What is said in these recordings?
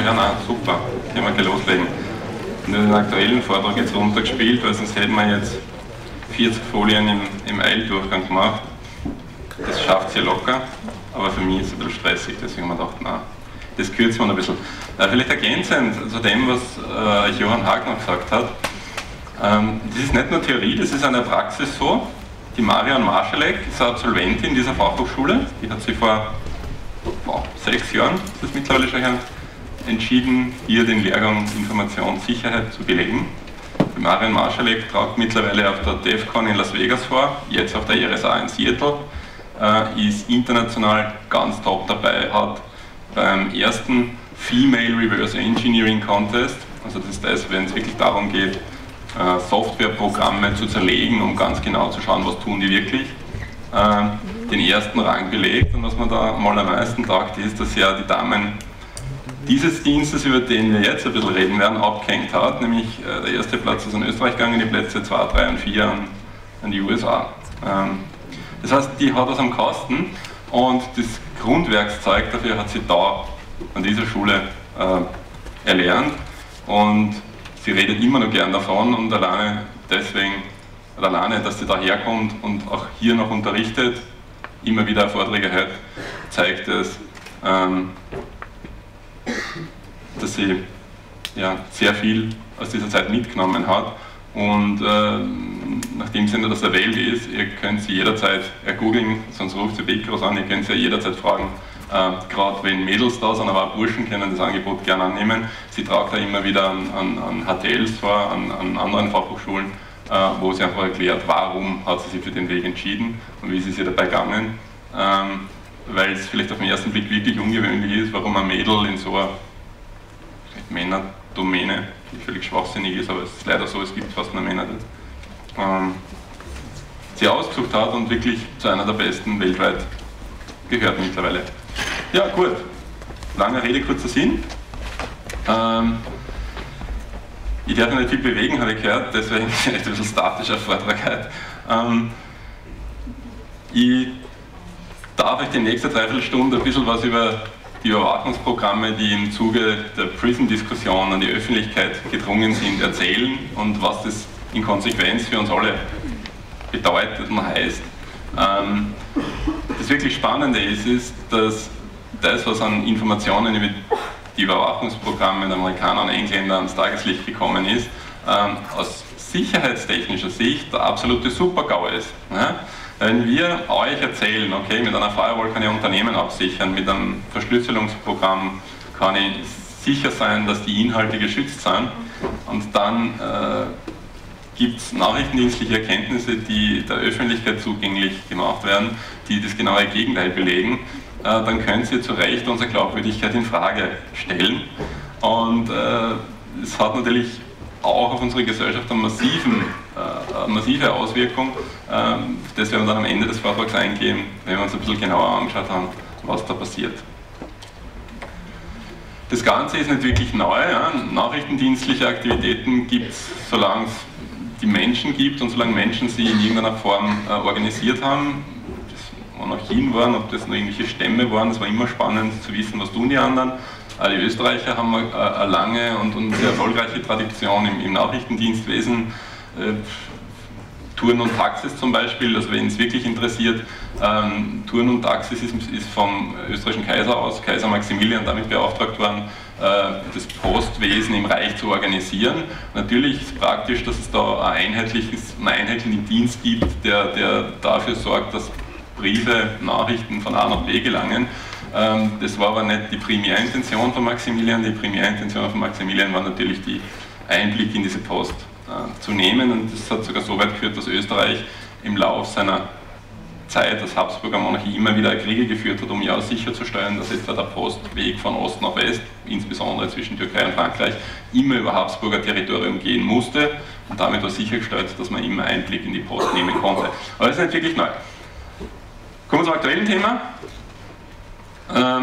Ja, nein, super. Können wir gleich loslegen. Nur den aktuellen Vortrag jetzt runtergespielt, weil sonst hätten wir jetzt 40 Folien im Eildurchgang gemacht. Das schafft sie locker, aber für mich ist es ein bisschen stressig, deswegen haben wir gedacht, nein, das kürzen wir noch ein bisschen. Vielleicht ergänzend zu dem, was Johann Hagner gesagt hat. Das ist nicht nur Theorie, das ist eine Praxis so. Die Marion Marschalek ist eine Absolventin dieser Fachhochschule, die hat sich vor 6 Jahren, ist das mittlerweile schon her, entschieden, hier den Lehrgang Informationssicherheit zu belegen. Die Marion Marschalek tragt mittlerweile auf der DEFCON in Las Vegas vor, jetzt auf der RSA in Seattle, ist international ganz top dabei, hat beim ersten Female Reverse Engineering Contest, also das ist das, wenn es wirklich darum geht, Softwareprogramme zu zerlegen, um ganz genau zu schauen, was tun die wirklich, den ersten Rang belegt. Und was man da mal am meisten taugt, ist, dass ja die Damen dieses Dienstes, über den wir jetzt ein bisschen reden werden, abgehängt hat, nämlich der erste Platz ist an Österreich gegangen, die Plätze 2, 3 und 4 an die USA. Das heißt, die hat das am Kasten und das Grundwerkszeug dafür hat sie da an dieser Schule erlernt und sie redet immer noch gern davon und alleine deswegen, dass sie da herkommt und auch hier noch unterrichtet, immer wieder Vorträge hält, zeigt es, dass sie ja, sehr viel aus dieser Zeit mitgenommen hat und nachdem sie nicht aus der Welt ist, ihr könnt sie jederzeit googeln, sonst ruft sie Bekros an, ihr könnt sie jederzeit fragen, gerade wenn Mädels da sind, aber auch Burschen können das Angebot gerne annehmen. Sie tragt da immer wieder an HTLs vor, an anderen Fachhochschulen, wo sie einfach erklärt, warum hat sie sich für den Weg entschieden und wie ist es ihr dabei gegangen, weil es vielleicht auf den ersten Blick wirklich ungewöhnlich ist, warum ein Mädel in so einer Männerdomäne, die völlig schwachsinnig ist, aber es ist leider so, es gibt fast nur Männer, sie ausgesucht hat und wirklich zu einer der besten weltweit gehört mittlerweile. Ja, gut. Lange Rede, kurzer Sinn. Ich darf mich nicht viel bewegen, habe ich gehört, deswegen ein bisschen statischer Vortrag heute. Ich darf euch die nächste Dreiviertelstunde ein bisschen was über die Überwachungsprogramme, die im Zuge der PRISM-Diskussion an die Öffentlichkeit gedrungen sind, erzählen und was das in Konsequenz für uns alle bedeutet und heißt. Das wirklich Spannende ist, dass das, was an Informationen über die Überwachungsprogramme der Amerikaner und Engländer ans Tageslicht gekommen ist, aus sicherheitstechnischer Sicht der absolute Super-GAU ist. Ne? Wenn wir euch erzählen, okay, mit einer Firewall kann ich Unternehmen absichern, mit einem Verschlüsselungsprogramm kann ich sicher sein, dass die Inhalte geschützt sind und dann gibt es nachrichtendienstliche Erkenntnisse, die der Öffentlichkeit zugänglich gemacht werden, die das genaue Gegenteil belegen, dann könnt ihr zu Recht unsere Glaubwürdigkeit in Frage stellen. Und es hat natürlich auch auf unsere Gesellschaft eine massive Auswirkung. Das werden wir dann am Ende des Vortrags eingehen, wenn wir uns ein bisschen genauer angeschaut haben, was da passiert. Das Ganze ist nicht wirklich neu. Ja. Nachrichtendienstliche Aktivitäten gibt es, solange es die Menschen gibt und solange Menschen sie in irgendeiner Form organisiert haben. Das Monarchien waren, ob das nur irgendwelche Stämme waren, es war immer spannend zu wissen, was tun die anderen. Die Österreicher haben eine lange und sehr erfolgreiche Tradition im Nachrichtendienstwesen. Turn und Taxis zum Beispiel, also wenn es wirklich interessiert, Turn und Taxis ist vom österreichischen Kaiser aus, Kaiser Maximilian, damit beauftragt worden, das Postwesen im Reich zu organisieren. Natürlich ist es praktisch, dass es da einen einheitlichen Dienst gibt, der dafür sorgt, dass Briefe, Nachrichten von A nach B gelangen. Das war aber nicht die Primärintention von Maximilian. Die Primärintention von Maximilian war natürlich, die Einblick in diese Post zu nehmen, und das hat sogar so weit geführt, dass Österreich im Lauf seiner Zeit als Habsburger Monarchie immer wieder Kriege geführt hat, um ja sicherzustellen, dass etwa der Postweg von Ost nach West, insbesondere zwischen Türkei und Frankreich, immer über Habsburger Territorium gehen musste, und damit war sichergestellt, dass man immer Einblick in die Post nehmen konnte. Aber das ist nicht wirklich neu. Kommen wir zum aktuellen Thema.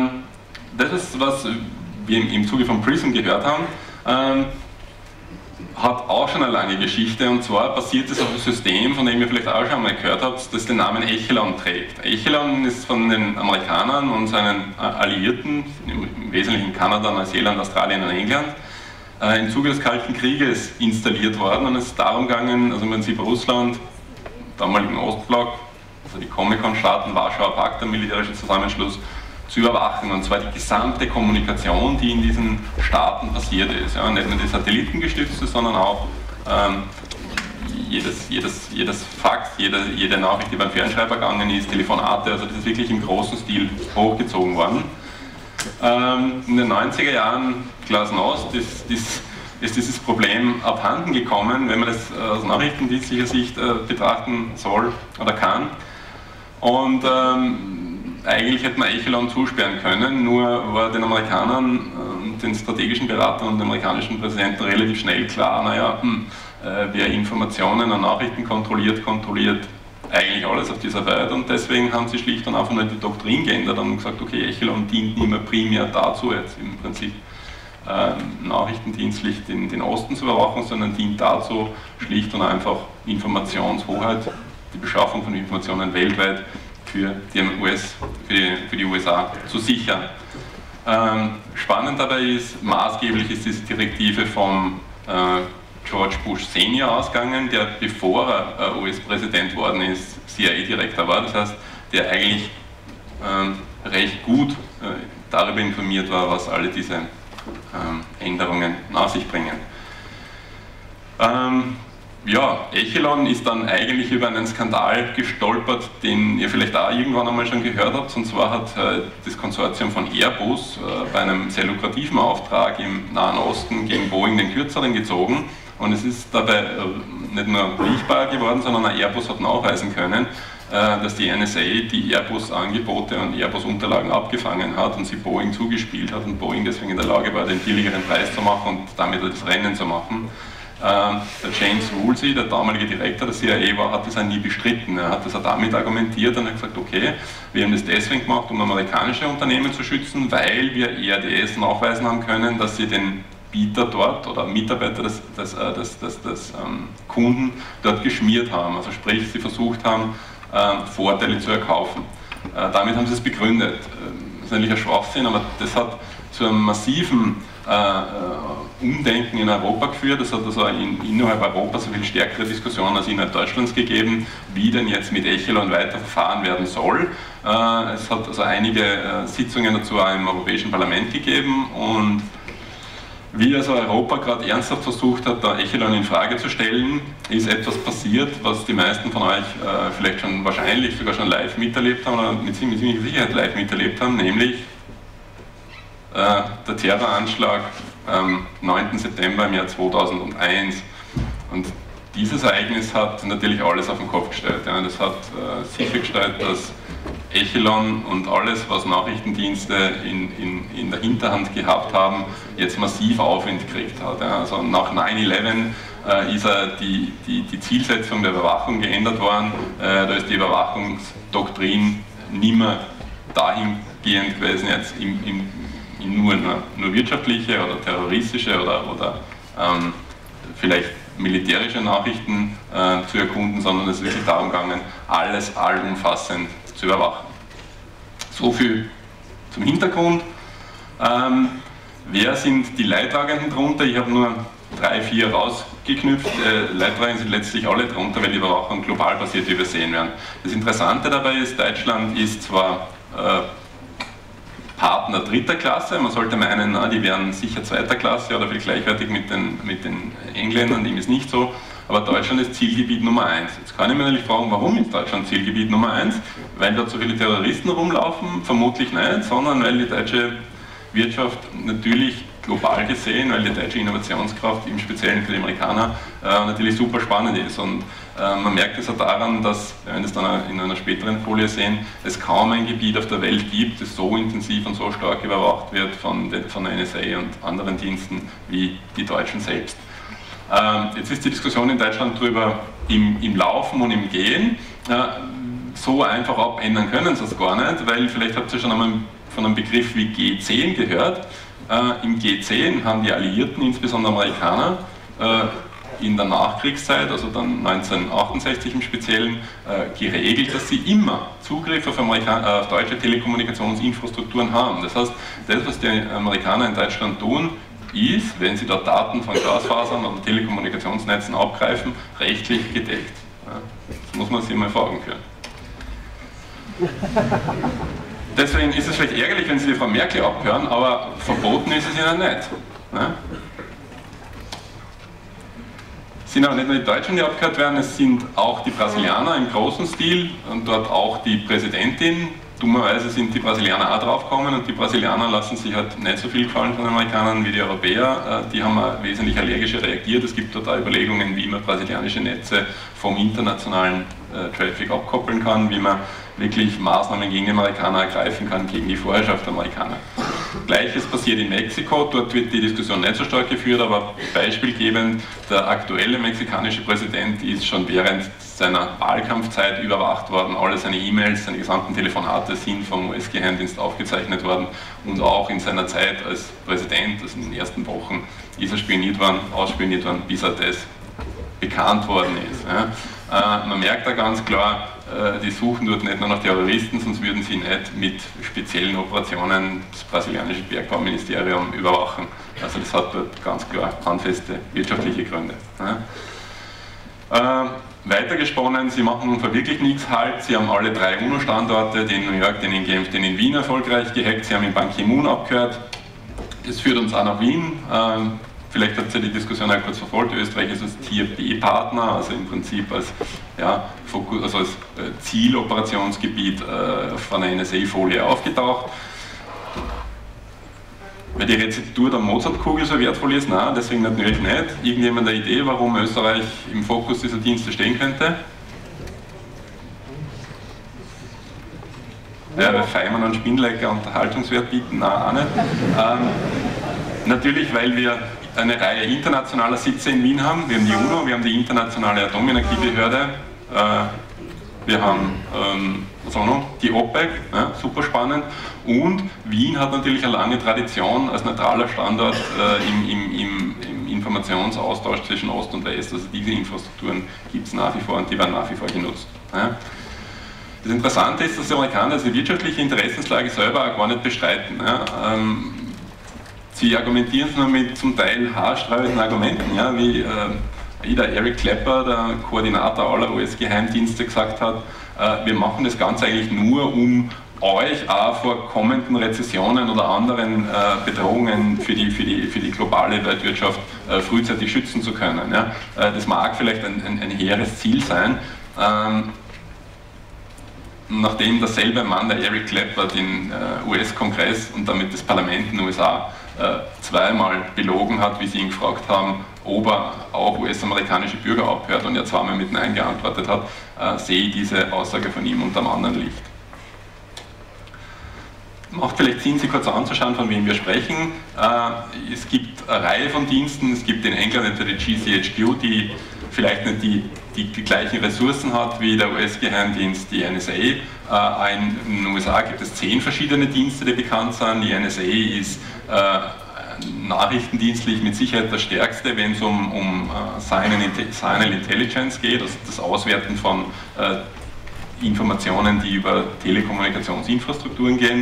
Das ist, was wir im Zuge von PRISM gehört haben. hat auch schon eine lange Geschichte, und zwar basiert es auf einem System, von dem ihr vielleicht auch schon mal gehört habt, das den Namen Echelon trägt. Echelon ist von den Amerikanern und seinen Alliierten, im Wesentlichen Kanada, Neuseeland, Australien und England, im Zuge des Kalten Krieges installiert worden, und es ist darum gegangen, also im Prinzip Russland, damaligen Ostblock, also die Comecon-Staaten, Warschauer Pakt, der militärische Zusammenschluss, zu überwachen, und zwar die gesamte Kommunikation, die in diesen Staaten passiert ist. Ja, nicht nur die satellitengestützte, sondern auch jedes Fax, jede Nachricht, die beim Fernschreiber gegangen ist, Telefonate, also das ist wirklich im großen Stil hochgezogen worden. In den 90er Jahren, Glasnost, ist dieses Problem abhanden gekommen, wenn man das aus nachrichtendienstlicher Sicht betrachten soll oder kann. Und eigentlich hätte man Echelon zusperren können, nur war den Amerikanern, den strategischen Beratern und dem amerikanischen Präsidenten relativ schnell klar, naja, wer Informationen und Nachrichten kontrolliert eigentlich alles auf dieser Welt, und deswegen haben sie schlicht und einfach nur die Doktrin geändert und gesagt, okay, Echelon dient nicht mehr primär dazu, jetzt im Prinzip nachrichtendienstlich den Osten zu überwachen, sondern dient dazu, schlicht und einfach Informationshoheit, die Beschaffung von Informationen weltweit für die USA zu sichern. Spannend dabei ist, maßgeblich ist diese Direktive vom George Bush Senior ausgegangen, der bevor er US-Präsident worden ist, CIA-Direktor war, das heißt, der eigentlich recht gut darüber informiert war, was alle diese Änderungen nach sich bringen. Ja, Echelon ist dann eigentlich über einen Skandal gestolpert, den ihr vielleicht auch irgendwann einmal schon gehört habt, und zwar hat das Konsortium von Airbus bei einem sehr lukrativen Auftrag im Nahen Osten gegen Boeing den Kürzeren gezogen, und es ist dabei nicht nur riechbar geworden, sondern auch Airbus hat nachweisen können, dass die NSA die Airbus-Angebote und Airbus-Unterlagen abgefangen hat und sie Boeing zugespielt hat und Boeing deswegen in der Lage war, den billigeren Preis zu machen und damit das Rennen zu machen. Der James Woolsey, der damalige Direktor der CIA war, hat das auch nie bestritten. Er hat das auch damit argumentiert und hat gesagt, okay, wir haben das deswegen gemacht, um amerikanische Unternehmen zu schützen, weil wir EADS nachweisen haben können, dass sie den Bieter dort oder Mitarbeiter des Kunden dort geschmiert haben. Also sprich, sie versucht haben, Vorteile zu erkaufen. Damit haben sie es begründet. Das ist natürlich ein Schwachsinn, aber das hat zu einem massiven Umdenken in Europa geführt. Es hat also innerhalb Europas so viel stärkere Diskussionen als innerhalb Deutschlands gegeben, wie denn jetzt mit Echelon weiter verfahren werden soll. Es hat also einige Sitzungen dazu auch im Europäischen Parlament gegeben, und wie also Europa gerade ernsthaft versucht hat, da Echelon in Frage zu stellen, ist etwas passiert, was die meisten von euch vielleicht schon wahrscheinlich sogar schon live miterlebt haben oder mit ziemlicher Sicherheit live miterlebt haben, nämlich der Terroranschlag am 9. September im Jahr 2001. Und dieses Ereignis hat natürlich alles auf den Kopf gestellt. Ja. Das hat sichergestellt, dass Echelon und alles, was Nachrichtendienste in der Hinterhand gehabt haben, jetzt massiv Aufwind gekriegt hat. Ja. Also nach 9/11 ist die Zielsetzung der Überwachung geändert worden. Da ist die Überwachungsdoktrin nicht mehr dahingehend gewesen, jetzt nur wirtschaftliche oder terroristische oder vielleicht militärische Nachrichten zu erkunden, sondern es ist wirklich darum gegangen, alles allumfassend zu überwachen. So viel zum Hintergrund. Wer sind die Leidtragenden drunter? Ich habe nur 3, 4 rausgeknüpft. Leidtragend sind letztlich alle drunter, weil die Überwachung global basiert, wie wir sehen werden. Das Interessante dabei ist, Deutschland ist zwar Partner dritter Klasse, man sollte meinen, die wären sicher zweiter Klasse oder viel gleichwertig mit den Engländern, dem ist nicht so, aber Deutschland ist Zielgebiet Nummer 1. Jetzt kann ich mir natürlich fragen, warum ist Deutschland Zielgebiet Nummer 1? Weil da zu viele Terroristen rumlaufen? Vermutlich nicht, sondern weil die deutsche Wirtschaft natürlich global gesehen, weil die deutsche Innovationskraft im Speziellen für die Amerikaner natürlich super spannend ist. Und man merkt es auch daran, dass, wir werden das dann in einer späteren Folie sehen, es kaum ein Gebiet auf der Welt gibt, das so intensiv und so stark überwacht wird von der NSA und anderen Diensten wie die Deutschen selbst. Jetzt ist die Diskussion in Deutschland darüber im Laufen und im Gehen. So einfach abändern können sie es gar nicht, weil vielleicht habt ihr schon einmal von einem Begriff wie G10 gehört. Im G10 haben die Alliierten, insbesondere Amerikaner, in der Nachkriegszeit, also dann 1968 im Speziellen, geregelt, dass sie immer Zugriff auf deutsche Telekommunikationsinfrastrukturen haben. Das heißt, das, was die Amerikaner in Deutschland tun, ist, wenn sie dort Daten von Glasfasern oder Telekommunikationsnetzen abgreifen, rechtlich gedeckt. Das muss man sich mal vor Augen führen. Deswegen ist es vielleicht ärgerlich, wenn Sie die Frau Merkel abhören, aber verboten ist es Ihnen nicht. Es sind aber nicht nur die Deutschen, die abgehört werden, es sind auch die Brasilianer im großen Stil und dort auch die Präsidentin. Dummerweise sind die Brasilianer auch draufgekommen und die Brasilianer lassen sich halt nicht so viel gefallen von den Amerikanern wie die Europäer. Die haben wesentlich allergischer reagiert. Es gibt dort auch Überlegungen, wie man brasilianische Netze vom internationalen Traffic abkoppeln kann, wie man wirklich Maßnahmen gegen die Amerikaner ergreifen kann, gegen die Vorherrschaft der Amerikaner. Gleiches passiert in Mexiko, dort wird die Diskussion nicht so stark geführt, aber beispielgebend, der aktuelle mexikanische Präsident ist schon während seiner Wahlkampfzeit überwacht worden, alle seine E-Mails, seine gesamten Telefonate sind vom US-Geheimdienst aufgezeichnet worden und auch in seiner Zeit als Präsident, also in den ersten Wochen, ist er spioniert worden, ausspioniert worden, bis er das bekannt worden ist. Man merkt da ganz klar, die suchen dort nicht nur nach Terroristen, sonst würden sie nicht mit speziellen Operationen das brasilianische Bergbauministerium überwachen. Also das hat dort ganz klar handfeste wirtschaftliche Gründe. Weitergesponnen, sie machen für wirklich nichts halt, sie haben alle 3 UNO-Standorte, den in New York, den in Genf, den in Wien erfolgreich gehackt, sie haben in Ban Ki-moon abgehört. Das führt uns auch nach Wien. Vielleicht hat sie die Diskussion auch kurz verfolgt. Österreich ist als Tier B-Partner, also im Prinzip als, als Zieloperationsgebiet von der NSA-Folie aufgetaucht. Weil die Rezeptur der Mozartkugel so wertvoll ist, nein, deswegen natürlich nicht. Irgendjemand eine Idee, warum Österreich im Fokus dieser Dienste stehen könnte? Ja, weil Feimann und Spinlecker Unterhaltungswert bieten, nein, auch nicht. Natürlich, weil wir eine Reihe internationaler Sitze in Wien haben. Wir haben die UNO, wir haben die Internationale Atomenergiebehörde, wir haben was auch noch? Die OPEC, ja, super spannend. Und Wien hat natürlich eine lange Tradition als neutraler Standort im Informationsaustausch zwischen Ost und West. Also diese Infrastrukturen gibt es nach wie vor und die werden nach wie vor genutzt. Ja. Das Interessante ist, dass die Amerikaner die wirtschaftliche Interessenslage selber auch gar nicht bestreiten. Ja. Sie argumentieren es nur mit zum Teil haarsträubenden Argumenten, ja, wie der Eric Clapper, der Koordinator aller US-Geheimdienste, gesagt hat, wir machen das Ganze eigentlich nur, um euch auch vor kommenden Rezessionen oder anderen Bedrohungen für die globale Weltwirtschaft frühzeitig schützen zu können. Ja. Das mag vielleicht ein hehres Ziel sein. Nachdem derselbe Mann, der Eric Clapper, den US-Kongress und damit das Parlament in den USA zweimal belogen hat, wie sie ihn gefragt haben, ob er auch US-amerikanische Bürger abhört und er zweimal mit Nein geantwortet hat, sehe ich diese Aussage von ihm unter einem anderen Licht. Macht vielleicht Sinn, sich kurz anzuschauen, von wem wir sprechen. Es gibt eine Reihe von Diensten, es gibt in England etwa die GCHQ, die vielleicht nicht die gleichen Ressourcen hat wie der US-Geheimdienst, die NSA. In den USA gibt es 10 verschiedene Dienste, die bekannt sind. Die NSA ist nachrichtendienstlich mit Sicherheit der stärkste, wenn es um Signal Intelligence geht, also das Auswerten von Informationen, die über Telekommunikationsinfrastrukturen gehen.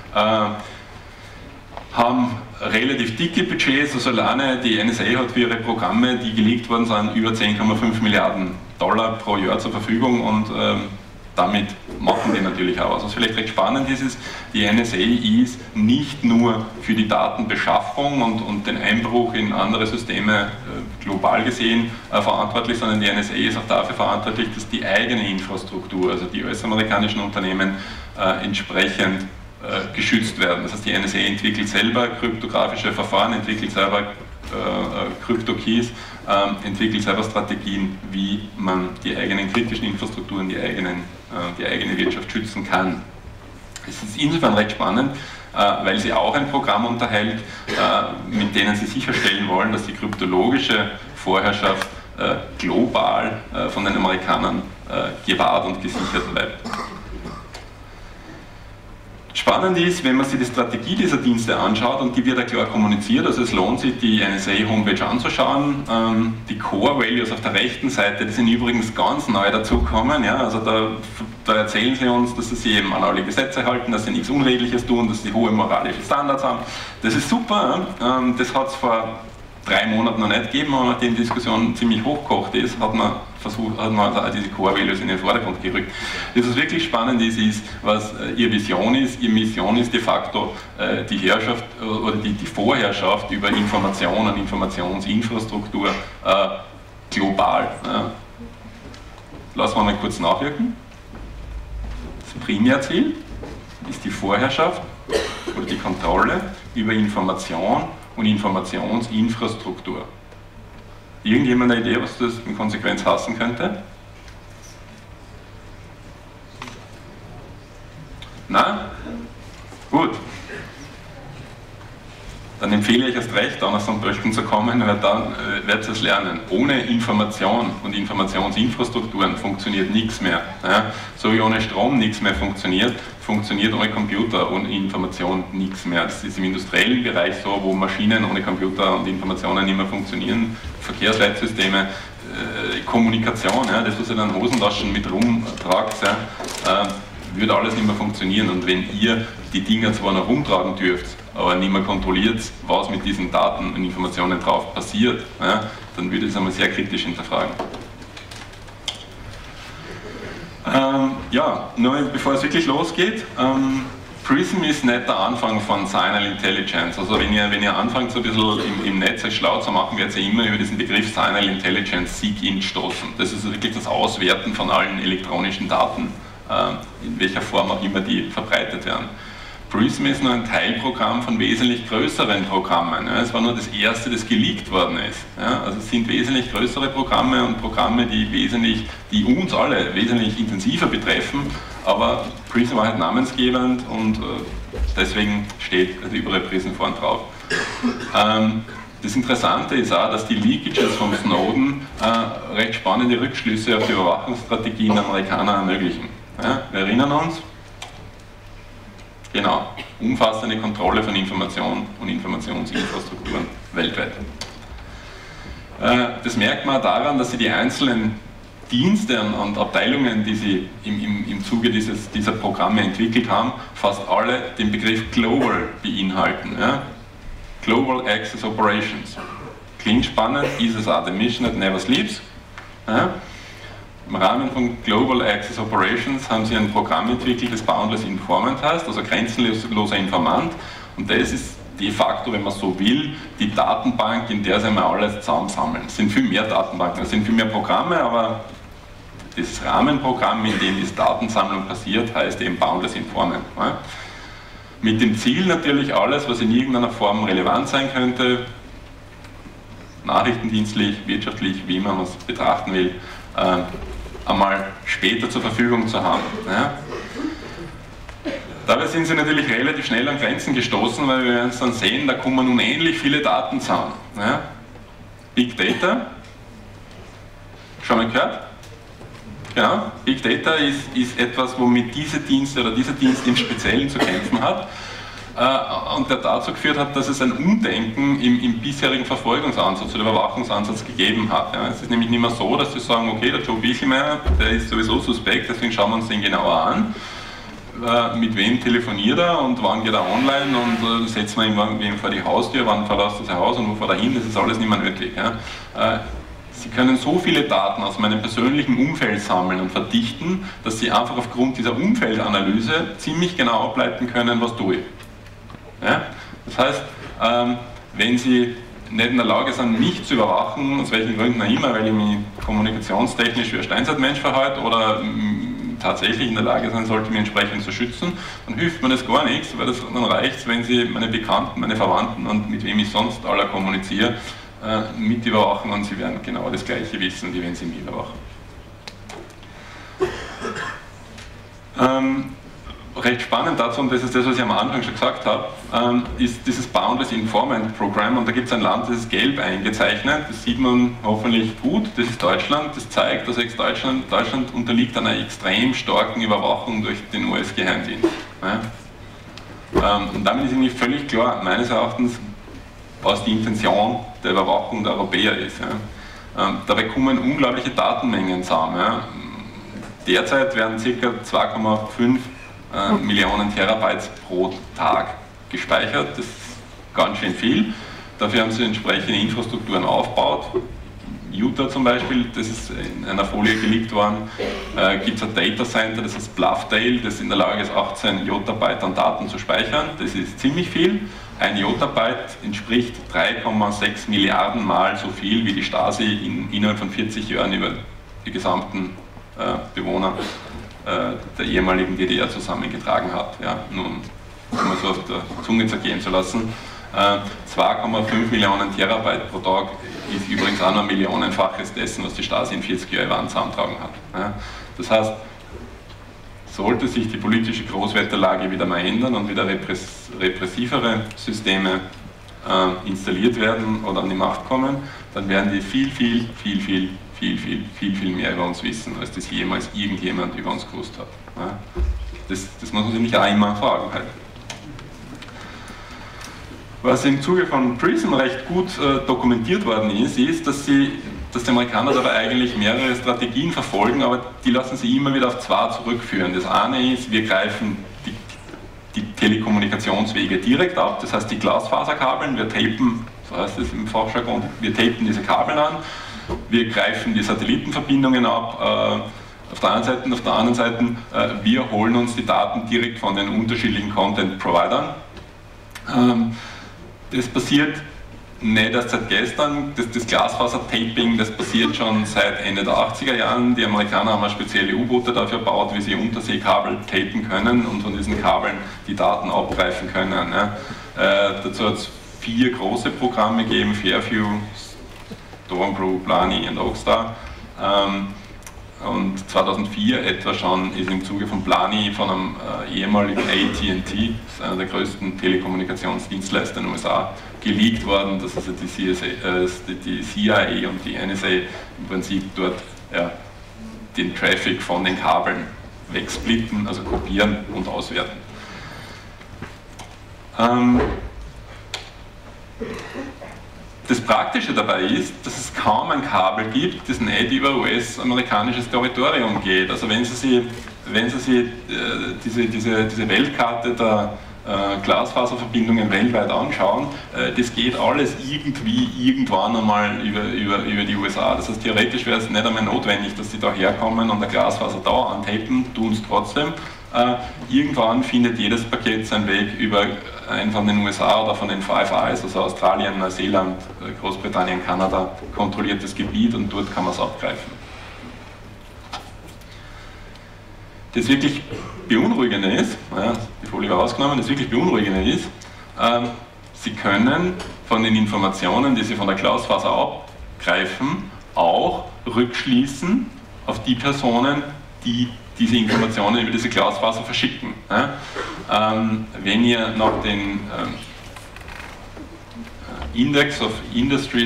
Haben relativ dicke Budgets, also alleine die NSA hat für ihre Programme, die geleakt worden sind, über 10,5 Milliarden Dollar pro Jahr zur Verfügung und damit machen die natürlich auch was. Was vielleicht recht spannend ist, die NSA ist nicht nur für die Datenbeschaffung und den Einbruch in andere Systeme global gesehen verantwortlich, sondern die NSA ist auch dafür verantwortlich, dass die eigene Infrastruktur, also die US-amerikanischen Unternehmen, entsprechend geschützt werden. Das heißt, die NSA entwickelt selber kryptografische Verfahren, entwickelt selber Krypto-Keys, entwickelt selber Strategien, wie man die eigenen kritischen Infrastrukturen, die eigene Wirtschaft schützen kann. Es ist insofern recht spannend, weil sie auch ein Programm unterhält, mit denen sie sicherstellen wollen, dass die kryptologische Vorherrschaft global von den Amerikanern gewahrt und gesichert bleibt. Spannend ist, wenn man sich die Strategie dieser Dienste anschaut, und die wird ja klar kommuniziert, also es lohnt sich, die NSA-Homepage anzuschauen. Die Core Values auf der rechten Seite, die sind übrigens ganz neu dazugekommen. Ja, also da erzählen sie uns, dass sie eben an alle Gesetze halten, dass sie nichts Unredliches tun, dass sie hohe moralische Standards haben. Das ist super. Das hat es vor 3 Monaten noch nicht gegeben, aber nachdem die Diskussion ziemlich hochgekocht ist, hat man diese Core Values in den Vordergrund gerückt. Das, was wirklich spannend ist, was ihre Vision ist. Ihre Mission ist de facto die Herrschaft oder die Vorherrschaft über Information und Informationsinfrastruktur global. Lassen wir mal kurz nachwirken. Das Primärziel ist die Vorherrschaft oder die Kontrolle über Information und Informationsinfrastruktur. Irgendjemand eine Idee, was das in Konsequenz heißen könnte? Nein? Gut. Dann empfehle ich erst recht, an St. Pölten zu kommen, weil dann werdet ihr es lernen. Ohne Information und Informationsinfrastrukturen funktioniert nichts mehr. Ja? So wie ohne Strom nichts mehr funktioniert, funktioniert ohne Computer und Information nichts mehr. Das ist im industriellen Bereich so, wo Maschinen ohne Computer und Informationen nicht mehr funktionieren. Verkehrsleitsysteme, Kommunikation, ja, das was ihr dann Hosentaschen mit rumtragt, ja, würde alles nicht mehr funktionieren. Und wenn ihr die Dinger zwar noch rumtragen dürft, aber nicht mehr kontrolliert, was mit diesen Daten und Informationen drauf passiert, ja, dann würde ich es einmal sehr kritisch hinterfragen. Ja, nur bevor es wirklich losgeht, PRISM ist nicht der Anfang von Signal Intelligence. Also wenn ihr anfangt so ein bisschen im Netz euch schlau zu machen, werdet ihr immer über diesen Begriff Signal Intelligence Seek-In stoßen. Das ist wirklich das Auswerten von allen elektronischen Daten, in welcher Form auch immer die verbreitet werden. PRISM ist nur ein Teilprogramm von wesentlich größeren Programmen. Ja, es war nur das erste, das geleakt worden ist. Ja, also es sind wesentlich größere Programme und Programme, die uns alle wesentlich intensiver betreffen, aber PRISM war halt namensgebend und deswegen steht also überall PRISM vorn drauf. Das Interessante ist auch, dass die Leakages von Snowden recht spannende Rückschlüsse auf die Überwachungsstrategien der Amerikaner ermöglichen. Ja, wir erinnern uns, genau, umfassende Kontrolle von Information und Informationsinfrastrukturen weltweit. Das merkt man daran, dass sie die einzelnen Dienste und Abteilungen, die sie im Zuge dieser Programme entwickelt haben, fast alle den Begriff Global beinhalten. Ja? Global Access Operations. Klingt spannend, ist es auch. The mission that never sleeps. Ja? Im Rahmen von Global Access Operations haben sie ein Programm entwickelt, das Boundless Informant heißt, also grenzenloser Informant. Und das ist de facto, wenn man so will, die Datenbank, in der sie einmal alles zusammensammeln. Es sind viel mehr Datenbanken, es sind viel mehr Programme, aber das Rahmenprogramm, in dem diese Datensammlung passiert, heißt eben Boundless Informant. Ja? Mit dem Ziel natürlich alles, was in irgendeiner Form relevant sein könnte, nachrichtendienstlich, wirtschaftlich, wie immer man es betrachten will, einmal später zur Verfügung zu haben. Ja? Dabei sind sie natürlich relativ schnell an Grenzen gestoßen, weil wir werden es dann sehen, da kommen unendlich viele Daten zusammen. Ja? Big Data, schon mal gehört? Genau, Big Data ist etwas, womit dieser Dienst im Speziellen zu kämpfen hat und der dazu geführt hat, dass es ein Umdenken im bisherigen Verfolgungsansatz oder Überwachungsansatz gegeben hat. Ja, es ist nämlich nicht mehr so, dass sie sagen, okay, der Joe Bichelmeier, der ist sowieso suspekt, deswegen schauen wir uns den genauer an. Mit wem telefoniert er und wann geht er online und setzen wir ihm vor die Haustür, wann verlässt er sein Haus und wo fährt er hin, das ist alles nicht mehr nötig. Ja. Sie können so viele Daten aus meinem persönlichen Umfeld sammeln und verdichten, dass Sie einfach aufgrund dieser Umfeldanalyse ziemlich genau ableiten können, was tue ich. Ja? Das heißt, wenn Sie nicht in der Lage sind, mich zu überwachen, aus welchen Gründen auch immer, weil ich mich kommunikationstechnisch wie ein Steinzeitmensch verhalte oder tatsächlich in der Lage sein sollte, mich entsprechend zu schützen, dann hilft mir das gar nichts, weil dann reicht es, wenn Sie meine Bekannten, meine Verwandten und mit wem ich sonst alle kommuniziere, mit überwachen und Sie werden genau das Gleiche wissen, wie wenn Sie mich überwachen. Recht spannend dazu, und das ist das, was ich am Anfang schon gesagt habe, ist dieses Boundless Informant Program, und da gibt es ein Land, das ist gelb eingezeichnet, das sieht man hoffentlich gut, das ist Deutschland, das zeigt, dass Deutschland unterliegt einer extrem starken Überwachung durch den US-Geheimdienst. Ja? Und damit ist irgendwie völlig klar, meines Erachtens, was die Intention der Überwachung der Europäer ist. Ja. Dabei kommen unglaubliche Datenmengen zusammen. Ja. Derzeit werden ca. 2,5 Millionen Terabytes pro Tag gespeichert. Das ist ganz schön viel. Dafür haben sie entsprechende Infrastrukturen aufgebaut. Utah zum Beispiel, das ist in einer Folie geleakt worden, gibt es ein Data Center, das heißt Bluffdale, das in der Lage ist, 18 Jotabyte an Daten zu speichern. Das ist ziemlich viel. Ein Jotabyte entspricht 3,6 Milliarden Mal so viel, wie die Stasi innerhalb von 40 Jahren über die gesamten Bewohner der ehemaligen DDR zusammengetragen hat. Ja, nun, um es so auf der Zunge zergehen zu lassen. 2,5 Millionen Terabyte pro Tag ist übrigens auch noch ein Millionenfaches dessen, was die Stasi in 40 Jahren zusammentragen hat. Ja, das heißt, sollte sich die politische Großwetterlage wieder mal ändern und wieder repressivere Systeme installiert werden oder an die Macht kommen, dann werden die viel mehr über uns wissen, als das jemals irgendjemand über uns gewusst hat. Ja, das muss man sich nicht auch immer fragen. Halt. Was im Zuge von PRISM recht gut dokumentiert worden ist, dass die Amerikaner dabei eigentlich mehrere Strategien verfolgen, aber die lassen sie immer wieder auf zwei zurückführen. Das eine ist, wir greifen die Telekommunikationswege direkt ab, das heißt die Glasfaserkabeln, wir tapen, so heißt es im Fachjargon, wir tapen diese Kabel an, wir greifen die Satellitenverbindungen ab, auf der einen Seite, und auf der anderen Seite, wir holen uns die Daten direkt von den unterschiedlichen Content-Providern. Das passiert nicht erst seit gestern, das Glasfaser-Taping, das passiert schon seit Ende der 80er Jahren. Die Amerikaner haben spezielle U-Boote dafür gebaut, wie sie Unterseekabel tapen können und von diesen Kabeln die Daten abgreifen können. Ja. Dazu hat es 4 große Programme gegeben, Fairview, Stormbrew, Plani und Oakstar. Und 2004 etwa schon ist im Zuge von Plani von einem ehemaligen AT&T, das ist einer der größten Telekommunikationsdienstleister in den USA, geleakt worden, dass also die CIA und die NSA im Prinzip dort den Traffic von den Kabeln wegsplitten, also kopieren und auswerten. Das Praktische dabei ist, dass es kaum ein Kabel gibt, das nicht über US-amerikanisches Territorium geht. Also wenn Sie diese Weltkarte der Glasfaserverbindungen weltweit anschauen, das geht alles irgendwie irgendwann einmal über die USA. Das heißt, theoretisch wäre es nicht einmal notwendig, dass Sie da herkommen und der Glasfaser da antapen, tun es trotzdem. Irgendwann findet jedes Paket seinen Weg über einen von den USA oder von den Five Eyes, also Australien, Neuseeland, Großbritannien, Kanada, kontrolliertes Gebiet und dort kann man es abgreifen. Das wirklich Beunruhigende ist, die Folie war rausgenommen, das wirklich Beunruhigende ist, Sie können von den Informationen, die Sie von der Glasfaser abgreifen, auch rückschließen auf die Personen, die diese Informationen über diese Glasfaser verschicken. Wenn ihr nach den Index of Industry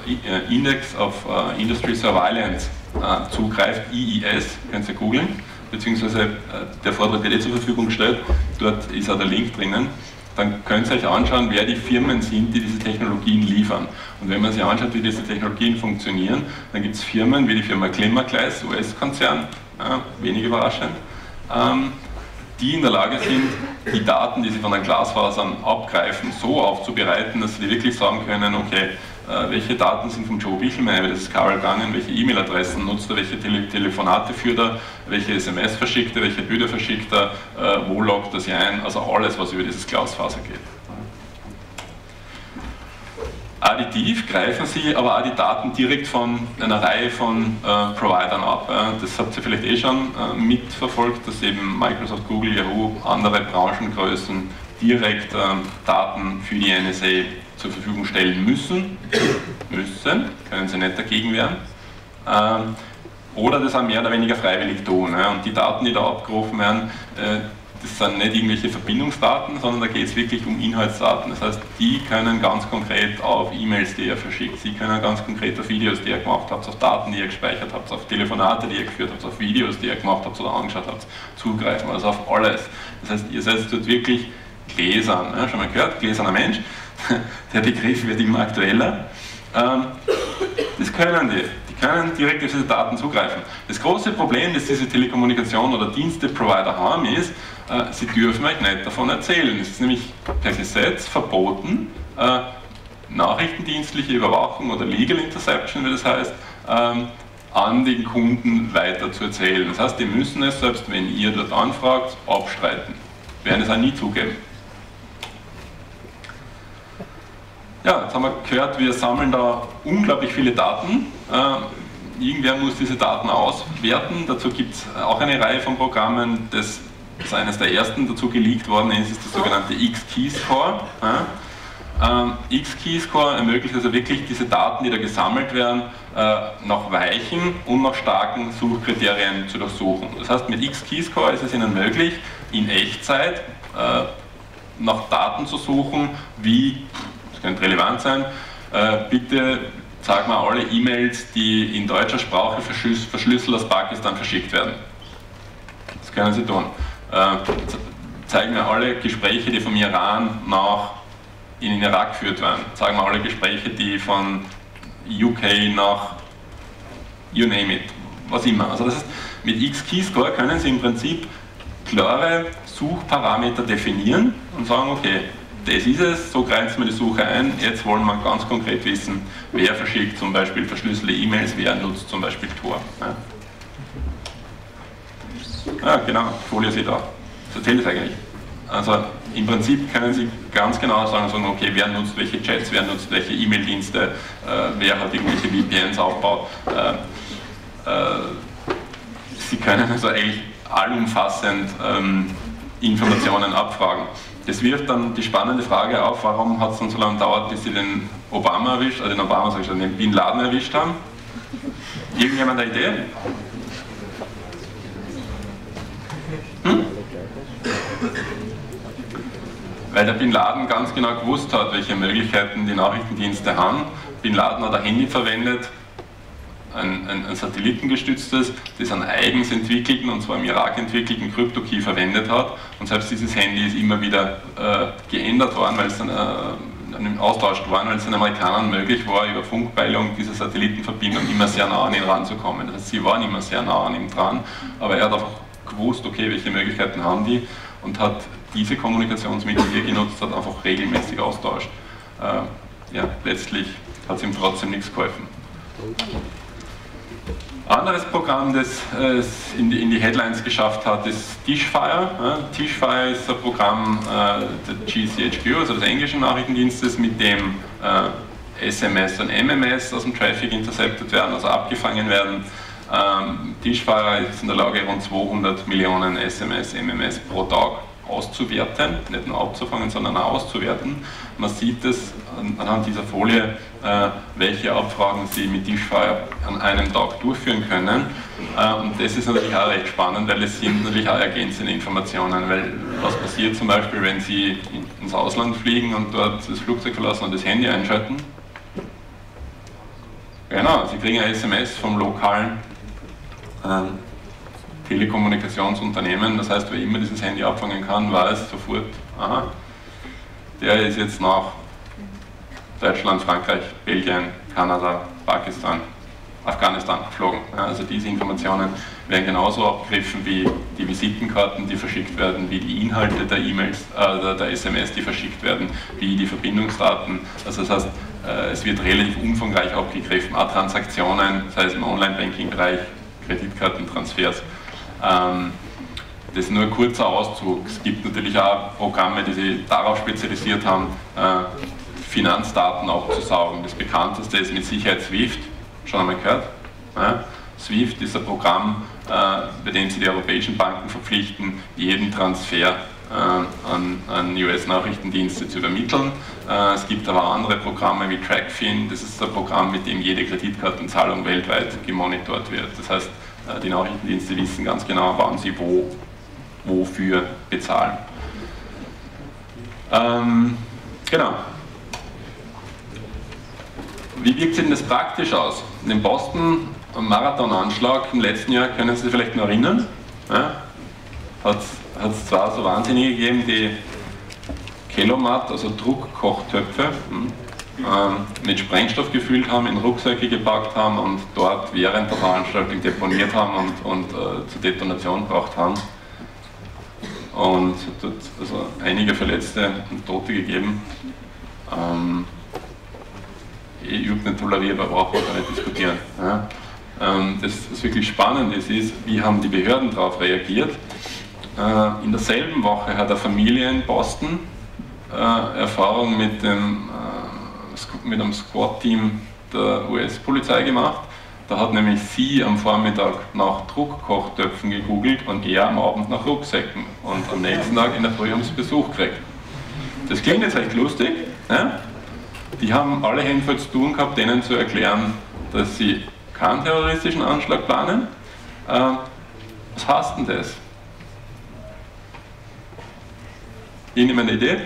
Surveillance zugreift, IIS, könnt ihr googeln, beziehungsweise der Vortrag wird zur Verfügung gestellt, dort ist auch der Link drinnen, dann könnt ihr euch anschauen, wer die Firmen sind, die diese Technologien liefern. Und wenn man sich anschaut, wie diese Technologien funktionieren, dann gibt es Firmen wie die Firma Climaclass, US-Konzern, wenig überraschend, die in der Lage sind, die Daten, die sie von den Glasfasern abgreifen, so aufzubereiten, dass sie wirklich sagen können, okay, welche Daten sind von Joe Bichelmeier über das Kabel gegangen, welche E-Mail-Adressen nutzt er, welche Telefonate führt er, welche SMS verschickt er, welche Bilder verschickt er, wo loggt er sie ein, also alles, was über dieses Glasfaser geht. Additiv greifen Sie aber auch die Daten direkt von einer Reihe von Providern ab. Das habt ihr vielleicht schon mitverfolgt, dass eben Microsoft, Google, Yahoo, andere Branchengrößen direkt Daten für die NSA zur Verfügung stellen müssen, können sie nicht dagegen wehren, oder das auch mehr oder weniger freiwillig tun. Und die Daten, die da abgerufen werden, das sind nicht irgendwelche Verbindungsdaten, sondern da geht es wirklich um Inhaltsdaten. Das heißt, die können ganz konkret auf E-Mails, die ihr verschickt, Sie können ganz konkret auf Videos, die ihr gemacht habt, auf Daten, die ihr gespeichert habt, auf Telefonate, die ihr geführt habt, auf Videos, die ihr gemacht habt oder angeschaut habt, zugreifen, also auf alles. Das heißt, ihr seid dort wirklich Gläsern. Ja, schon mal gehört, gläserner Mensch. Der Begriff wird immer aktueller. Das können die. Die können direkt auf diese Daten zugreifen. Das große Problem, das diese Telekommunikation oder Diensteprovider haben, ist, sie dürfen euch nicht davon erzählen. Es ist nämlich per Gesetz verboten, nachrichtendienstliche Überwachung oder Legal Interception, wie das heißt, an den Kunden weiter zu erzählen. Das heißt, die müssen es, selbst wenn ihr dort anfragt, abstreiten. Werden es auch nie zugeben. Ja, jetzt haben wir gehört, wir sammeln da unglaublich viele Daten. Irgendwer muss diese Daten auswerten. Dazu gibt es auch eine Reihe von Programmen. Das ist eines der ersten dazu geleakt worden ist der sogenannte X-Keyscore. X-Keyscore ermöglicht also wirklich diese Daten, die da gesammelt werden, nach weichen und nach starken Suchkriterien zu durchsuchen. Das heißt, mit X-Keyscore ist es Ihnen möglich, in Echtzeit nach Daten zu suchen, wie, das könnte relevant sein, bitte zeig mal alle E-Mails, die in deutscher Sprache verschlüsselt aus Pakistan verschickt werden. Das können Sie tun. Zeigen mir alle Gespräche, die vom Iran in den Irak geführt werden. Zeigen wir alle Gespräche, die von UK nach you name it, was immer. Also das heißt, mit X-Keyscore können Sie im Prinzip klare Suchparameter definieren und sagen, okay, das ist es, so grenzen wir die Suche ein, jetzt wollen wir ganz konkret wissen, wer verschickt zum Beispiel verschlüsselte E-Mails, wer nutzt zum Beispiel Tor. Ja, genau, Folie sieht da. Das erzählt es eigentlich. Also im Prinzip können Sie ganz genau sagen, okay, wer nutzt welche Chats, wer nutzt welche E-Mail-Dienste, wer hat irgendwelche VPNs aufgebaut. Sie können also eigentlich allumfassend Informationen abfragen. Das wirft dann die spannende Frage auf, warum hat es dann so lange gedauert, bis Sie den Obama erwischt, den Bin Laden erwischt haben? Irgendjemand eine Idee? Weil der Bin Laden ganz genau gewusst hat, welche Möglichkeiten die Nachrichtendienste haben. Bin Laden hat ein Handy verwendet, ein satellitengestütztes, das einen eigens entwickelten, und zwar im Irak entwickelten Krypto-Key verwendet hat. Und selbst dieses Handy ist immer wieder geändert worden, weil es dann austauscht worden, weil es den Amerikanern möglich war, über Funkpeilung dieser Satellitenverbindung immer sehr nah an ihn ranzukommen. Das heißt, sie waren immer sehr nah an ihm dran, aber er hat einfach gewusst, okay, welche Möglichkeiten haben die, und hat diese Kommunikationsmittel, die er genutzt hat, einfach regelmäßig austauscht. Ja, letztlich hat es ihm trotzdem nichts geholfen. Anderes Programm, das es in die Headlines geschafft hat, ist Tishfire. Tishfire ist ein Programm der GCHQ, also des englischen Nachrichtendienstes, mit dem SMS und MMS aus dem Traffic intercepted werden, also abgefangen werden. Tishfire ist in der Lage, rund 200 Millionen SMS, MMS pro Tag auszuwerten, nicht nur abzufangen, sondern auch auszuwerten. Man sieht es anhand dieser Folie, welche Abfragen Sie mit Tishfire an einem Tag durchführen können. Und das ist natürlich auch recht spannend, weil es sind natürlich auch ergänzende Informationen, weil was passiert zum Beispiel, wenn Sie ins Ausland fliegen und dort das Flugzeug verlassen und das Handy einschalten? Genau, Sie kriegen ein SMS vom lokalen Telekommunikationsunternehmen, das heißt, wer immer dieses Handy abfangen kann, weiß sofort, aha, der ist jetzt nach Deutschland, Frankreich, Belgien, Kanada, Pakistan, Afghanistan geflogen. Ja, also diese Informationen werden genauso abgegriffen wie die Visitenkarten, die verschickt werden, wie die Inhalte der E-Mails, der SMS, die verschickt werden, wie die Verbindungsdaten. Also das heißt, es wird relativ umfangreich abgegriffen, auch Transaktionen, sei es im Online-Banking-Bereich, Kreditkartentransfers. Das ist nur ein kurzer Auszug. Es gibt natürlich auch Programme, die sich darauf spezialisiert haben, Finanzdaten aufzusaugen. Das bekannteste ist mit Sicherheit SWIFT, schon einmal gehört. Ja? SWIFT ist ein Programm, bei dem Sie die europäischen Banken verpflichten, jeden Transfer an US-Nachrichtendienste zu übermitteln. Es gibt aber auch andere Programme wie TrackFin, das ist ein Programm, mit dem jede Kreditkartenzahlung weltweit gemonitort wird. Das heißt, die Nachrichtendienste wissen ganz genau, wann sie wofür bezahlen. Genau. Wie wirkt sich denn das praktisch aus? In dem Boston Marathon-Anschlag im letzten Jahr, können Sie sich vielleicht noch erinnern? Ja? Hat es zwar so Wahnsinnige gegeben, die Kelomat, also Druckkochtöpfe, mit Sprengstoff gefüllt haben, in Rucksäcke gepackt haben und dort während der Veranstaltung deponiert haben und zur Detonation gebracht haben. Und es hat also einige Verletzte und Tote gegeben. Überhaupt nicht tolerierbar, braucht man gar nicht diskutieren. Ja. Das, was wirklich spannend ist, wie haben die Behörden darauf reagiert. In derselben Woche hat eine Familie in Boston Erfahrung mit einem Squad-Team der US-Polizei gemacht. Da hat nämlich sie am Vormittag nach Druckkochtöpfen gegoogelt und er am Abend nach Rucksäcken. Und am nächsten Tag in der Früh haben sie Besuch gekriegt. Das klingt jetzt recht lustig. Ne? Die haben alle Hände zu tun gehabt, denen zu erklären, dass sie keinen terroristischen Anschlag planen. Was heißt denn das? Irgendjemand eine Idee?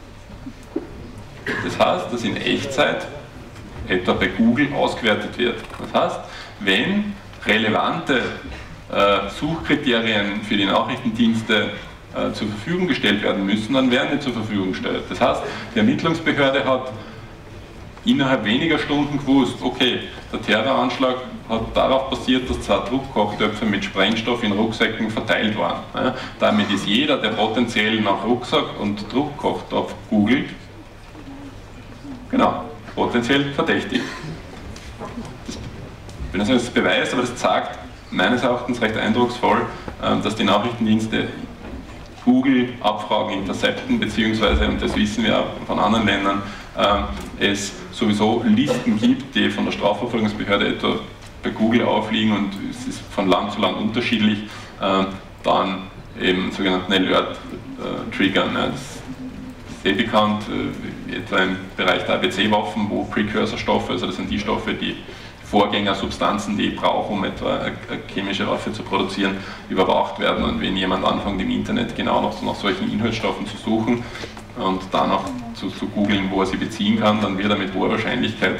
Das heißt, dass in Echtzeit etwa bei Google ausgewertet wird. Das heißt, wenn relevante Suchkriterien für die Nachrichtendienste zur Verfügung gestellt werden müssen, dann werden die zur Verfügung gestellt. Das heißt, die Ermittlungsbehörde hat innerhalb weniger Stunden gewusst, okay, der Terroranschlag hat darauf basiert, dass 2 Druckkochtöpfe mit Sprengstoff in Rucksäcken verteilt waren. Ja, damit ist jeder, der potenziell nach Rucksack und Druckkochtopf googelt, genau, potenziell verdächtig. Ich will nicht sagen, das beweist, aber das zeigt meines Erachtens recht eindrucksvoll, dass die Nachrichtendienste Google-Abfragen intercepten, beziehungsweise, und das wissen wir auch von anderen Ländern, es sowieso Listen gibt, die von der Strafverfolgungsbehörde etwa bei Google aufliegen, und es ist von Land zu Land unterschiedlich, dann eben sogenannten Alert-Triggern. Das ist sehr bekannt, etwa im Bereich der ABC-Waffen, wo Precursor-Stoffe, also das sind die Stoffe, die Vorgängersubstanzen, die ich brauche, um etwa eine chemische Waffe zu produzieren, überwacht werden. Und wenn jemand anfängt im Internet genau nach solchen Inhaltsstoffen zu suchen und danach zu googeln, wo er sie beziehen kann, dann wird er mit hoher Wahrscheinlichkeit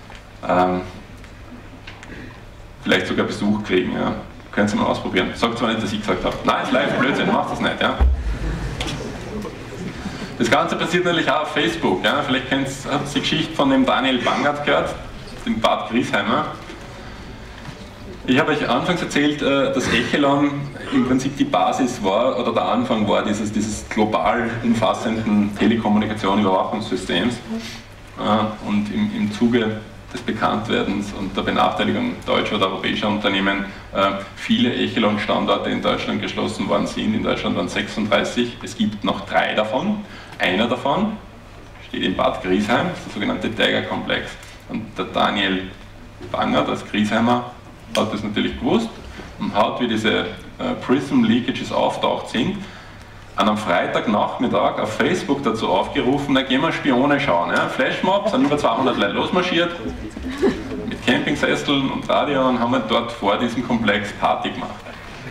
vielleicht sogar Besuch kriegen. Ja. Können Sie mal ausprobieren. Sagt zwar nicht, dass ich gesagt habe. Nein, ist live, Blödsinn, macht das nicht. Ja. Das Ganze passiert natürlich auch auf Facebook. Ja. Vielleicht habt ihr die Geschichte von dem Daniel Bangert gehört, dem Bad Griesheimer. Ich habe euch anfangs erzählt, dass Echelon im Prinzip die Basis war, oder der Anfang war dieses global umfassenden Telekommunikation-Überwachungssystems. Und im Zuge des Bekanntwerdens und der Benachteiligung deutscher oder europäischer Unternehmen viele Echelon-Standorte in Deutschland geschlossen worden sind. In Deutschland waren 36, es gibt noch 3 davon. Einer davon steht in Bad Griesheim, das ist der sogenannte Tiger-Komplex. Und der Daniel Bangert als Griesheimer hat das natürlich gewusst und hat, wie diese Prism-Leakages auftaucht sind, an einem Freitagnachmittag auf Facebook dazu aufgerufen, da gehen wir Spione schauen. Ja? Flashmob, sind über 200 Leute losmarschiert, mit Campingsesseln und Radio, und haben dort vor diesem Komplex Party gemacht.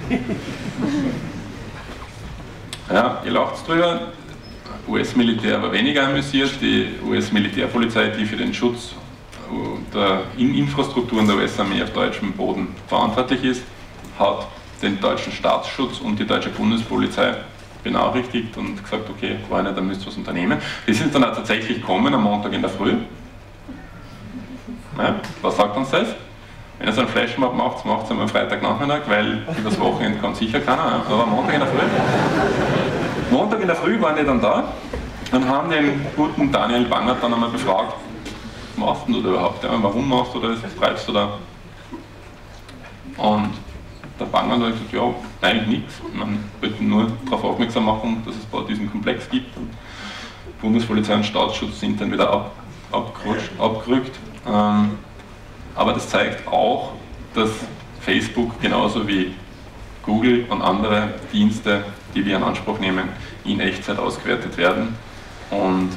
Ja, ihr lacht drüber, US-Militär war weniger amüsiert, die US-Militärpolizei, die für den Schutz der Infrastrukturen der US-Armee auf deutschem Boden verantwortlich ist, hat den deutschen Staatsschutz und die deutsche Bundespolizei benachrichtigt und gesagt, okay, Freunde, da müsst ihr was unternehmen. Die sind dann auch tatsächlich gekommen am Montag in der Früh. Ja, was sagt uns das? Wenn ihr so einen Flashmob macht, macht es am Freitagnachmittag, weil übers Wochenende kann sicher keiner, aber Montag in der Früh. Montag in der Früh waren die dann da und haben den guten Daniel Bangert dann einmal befragt, was machst du da überhaupt? Ja, warum machst du das? Was treibst du da? Und der Bangert hat gesagt, ja, eigentlich nichts. Man wollte nur darauf aufmerksam machen, dass es bald diesen Komplex gibt. Und Bundespolizei und Staatsschutz sind dann wieder abgerückt. Aber das zeigt auch, dass Facebook genauso wie Google und andere Dienste, die wir in Anspruch nehmen, in Echtzeit ausgewertet werden. Und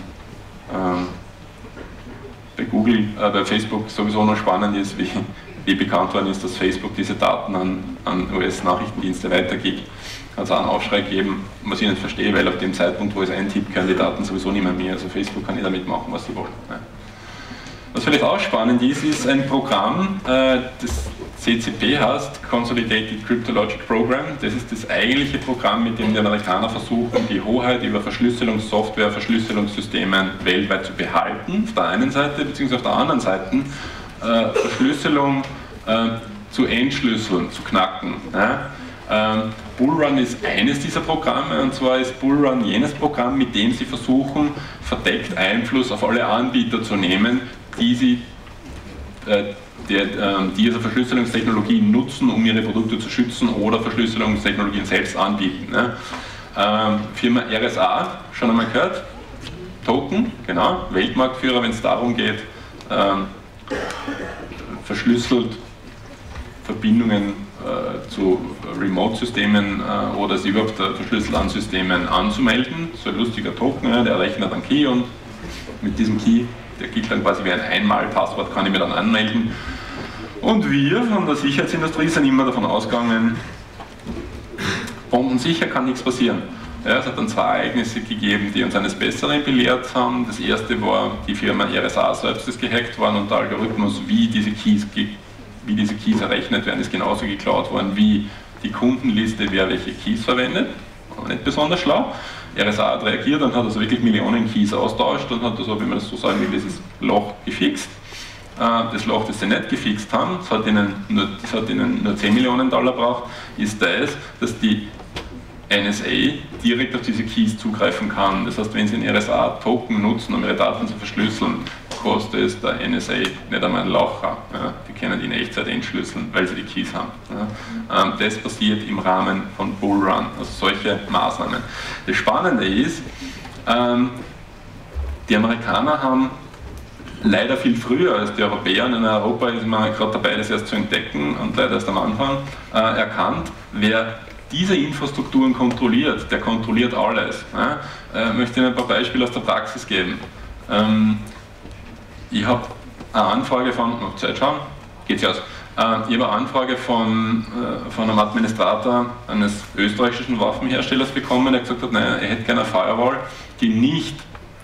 bei Facebook sowieso noch spannend ist, wie bekannt worden ist, dass Facebook diese Daten an US-Nachrichtendienste weitergibt. Hat es auch einen Aufschrei gegeben, was ich nicht verstehe, weil ab dem Zeitpunkt, wo es eintippt, können die Daten sowieso nicht mehr. Also Facebook kann nicht damit machen, was sie wollen. Was vielleicht auch spannend ist ein Programm, das CCP heißt Consolidated Cryptologic Program. Das ist das eigentliche Programm, mit dem die Amerikaner versuchen, die Hoheit über Verschlüsselungssoftware, Verschlüsselungssystemen weltweit zu behalten, auf der einen Seite, beziehungsweise auf der anderen Seite Verschlüsselung zu entschlüsseln, zu knacken. Bullrun ist eines dieser Programme, und zwar ist Bullrun jenes Programm, mit dem sie versuchen, verdeckt Einfluss auf alle Anbieter zu nehmen, die diese Verschlüsselungstechnologien nutzen, um ihre Produkte zu schützen oder Verschlüsselungstechnologien selbst anbieten. Firma RSA, schon einmal gehört? Token, genau, Weltmarktführer, wenn es darum geht, verschlüsselt Verbindungen zu Remote-Systemen oder sie überhaupt verschlüsselt an Systemen anzumelden. So ein lustiger Token, der rechnet einen Key und mit diesem Key, der gilt dann quasi wie ein Einmal-Passwort, kann ich mir dann anmelden. Und wir von der Sicherheitsindustrie sind immer davon ausgegangen, bombensicher kann nichts passieren. Ja, es hat dann zwei Ereignisse gegeben, die uns eines Besseren belehrt haben. Das erste war, die Firma RSA selbst ist gehackt worden und der Algorithmus, wie diese Keys errechnet werden, ist genauso geklaut worden wie die Kundenliste, wer welche Keys verwendet. Aber nicht besonders schlau. RSA hat reagiert und hat also wirklich Millionen Keys austauscht und hat also, wenn man das so sagen will, dieses Loch gefixt. Das Loch, das sie nicht gefixt haben, das hat ihnen nur 10 Millionen Dollar gebraucht, ist das, dass die NSA direkt auf diese Keys zugreifen kann. Das heißt, wenn sie einen RSA-Token nutzen, um ihre Daten zu verschlüsseln, kostet es der NSA nicht einmal einen Laucher. Ja, die können die in Echtzeit entschlüsseln, weil sie die Keys haben. Ja. Das passiert im Rahmen von Bullrun, also solche Maßnahmen. Das Spannende ist, die Amerikaner haben leider viel früher als die Europäer, und in Europa ist man gerade dabei, das erst zu entdecken und leider erst am Anfang, erkannt, wer diese Infrastrukturen kontrolliert, der kontrolliert alles. Ja. Ich möchte Ihnen ein paar Beispiele aus der Praxis geben. Ich habe eine Anfrage von, Zeit schauen, geht's aus. Ich habe eine Anfrage von einem Administrator eines österreichischen Waffenherstellers bekommen, der gesagt hat, nein, er hätte gerne eine Firewall, die nicht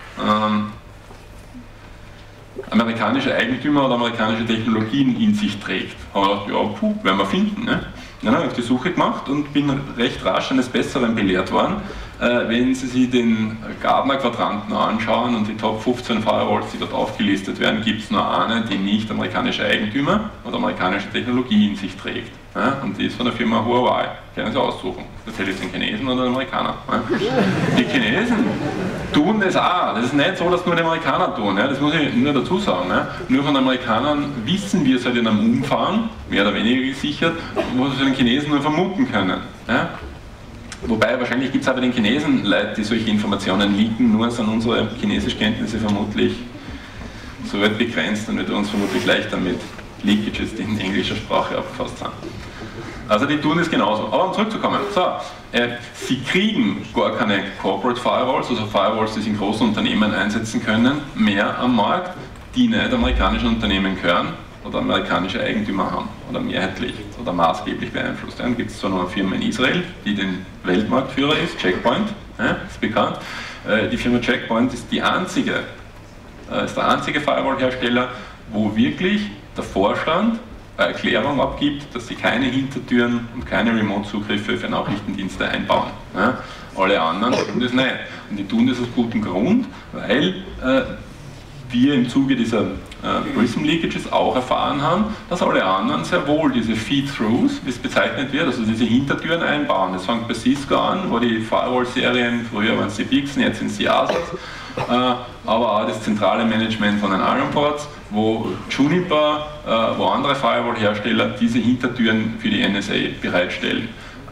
amerikanische Eigentümer oder amerikanische Technologien in sich trägt. Aber ja, werden wir finden. Ne? Dann habe ich die Suche gemacht und bin recht rasch eines Besseren belehrt worden. Wenn Sie sich den Gartner-Quadranten anschauen und die Top 15 Firewalls, die dort aufgelistet werden, gibt es nur eine, die nicht amerikanische Eigentümer oder amerikanische Technologie in sich trägt. Ja? Und die ist von der Firma Huawei. Können Sie aussuchen. Erzähle ich den Chinesen oder den Amerikanern. Ja? Die Chinesen tun das auch. Das ist nicht so, dass nur die Amerikaner tun. Ja? Das muss ich nur dazu sagen. Ja? Nur von den Amerikanern wissen wir es halt in einem Umfang, mehr oder weniger gesichert, was wir den Chinesen nur vermuten können. Ja? Wobei, wahrscheinlich gibt es auch bei den Chinesen Leute, die solche Informationen leaken, nur sind unsere Chinesischkenntnisse vermutlich so weit begrenzt und wird uns vermutlich leichter mit Leakages, die in englischer Sprache abgefasst sind. Also die tun es genauso. Aber um zurückzukommen, so, sie kriegen gar keine Corporate Firewalls, also Firewalls, die sie in großen Unternehmen einsetzen können, mehr am Markt, die nicht amerikanischen Unternehmen gehören oder amerikanische Eigentümer haben oder mehrheitlich oder maßgeblich beeinflusst. Dann gibt es zwar noch eine Firma in Israel, die den Weltmarktführer ist, Check Point, ist bekannt. Die Firma Check Point ist der einzige Firewall-Hersteller, wo wirklich der Vorstand eine Erklärung abgibt, dass sie keine Hintertüren und keine Remote-Zugriffe für Nachrichtendienste einbauen. Alle anderen tun das nicht. Und die tun das aus gutem Grund, weil wir im Zuge dieser Prism Leakages auch erfahren haben, dass alle anderen sehr wohl diese Feed-Throughs, wie es bezeichnet wird, also diese Hintertüren einbauen. Das fängt bei Cisco an, wo die Firewall-Serien, früher waren es die Bixen, jetzt sind es die ASUS, aber auch das zentrale Management von den Iron Ports, wo Juniper, wo andere Firewall-Hersteller diese Hintertüren für die NSA bereitstellen.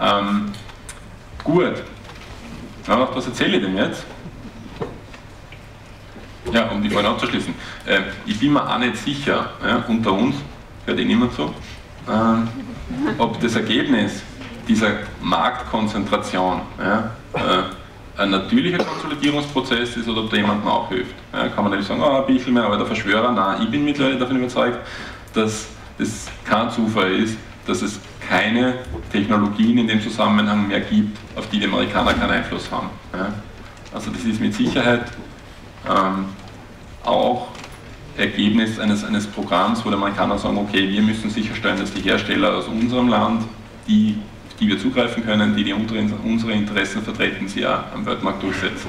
Gut, was erzähle ich denn jetzt? Ja, um die Frage abzuschließen. Ich bin mir auch nicht sicher, unter uns, hört niemand so, ob das Ergebnis dieser Marktkonzentration ein natürlicher Konsolidierungsprozess ist oder ob da jemandem auch hilft. Kann man natürlich sagen, ein bisschen mehr, aber der Verschwörer, nein, ich bin mittlerweile davon überzeugt, dass es kein Zufall ist, dass es keine Technologien in dem Zusammenhang mehr gibt, auf die die Amerikaner keinen Einfluss haben. Also das ist mit Sicherheit auch Ergebnis eines Programms, wo der Amerikaner sagen, okay, wir müssen sicherstellen, dass die Hersteller aus unserem Land, die wir zugreifen können, die unsere Interessen vertreten, sie auch am Weltmarkt durchsetzen.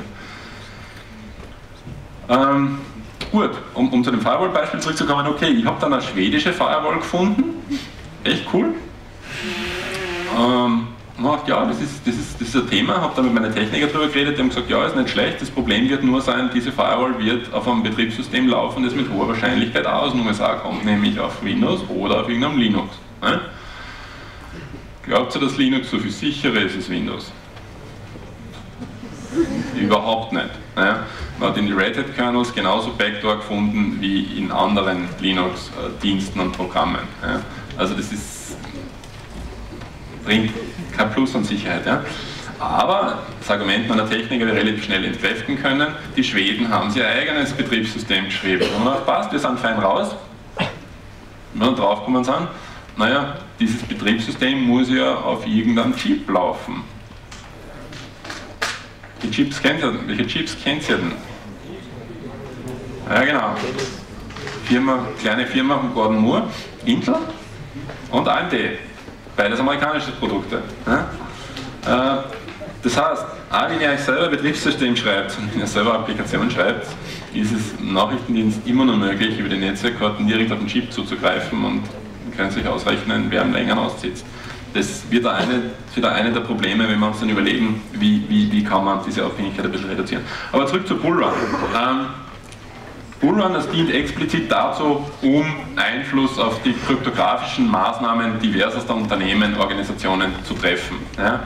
Gut, um zu dem Firewall-Beispiel zurückzukommen, okay, ich habe dann eine schwedische Firewall gefunden, echt cool. Ja, das ist ein Thema, habe dann mit meinen Technikern darüber geredet, die haben gesagt, ja, ist nicht schlecht, das Problem wird nur sein, diese Firewall wird auf einem Betriebssystem laufen, das mit hoher Wahrscheinlichkeit aus den USA kommt, nämlich auf Windows oder auf irgendeinem Linux. Ne? Glaubt ihr, dass Linux so viel sicherer ist als Windows? Überhaupt nicht. Ne? Man hat in die Red Hat Kernels genauso Backdoor gefunden wie in anderen Linux-Diensten und Programmen. Ne? Also das bringt kein Plus an Sicherheit. Ja? Aber das Argument meiner Techniker, die relativ schnell entkräften können, die Schweden haben sich ihr eigenes Betriebssystem geschrieben. Und man hat passt, wir sind fein raus. Wenn wir dann draufgekommen sind, naja, dieses Betriebssystem muss ja auf irgendeinem Chip laufen. Die Chips kennt ihr, welche Chips kennt ihr denn? Ja genau. Kleine Firma von Gordon Moore, Intel und AMD. Beides amerikanische Produkte. Ja? Das heißt, auch wenn ihr euch selber Betriebssystem schreibt und wenn ihr selber Applikationen schreibt, ist es im Nachrichtendienst immer noch möglich, über die Netzwerkkarten direkt auf den Chip zuzugreifen und können sich ausrechnen, wer am längeren aussitzt. Das wird eine der Probleme, wenn wir uns dann überlegen, wie kann man diese Abhängigkeit ein bisschen reduzieren. Aber zurück zu Bullrun. Bullrun, das dient explizit dazu, um Einfluss auf die kryptografischen Maßnahmen diversester Unternehmen, Organisationen zu treffen. Ja?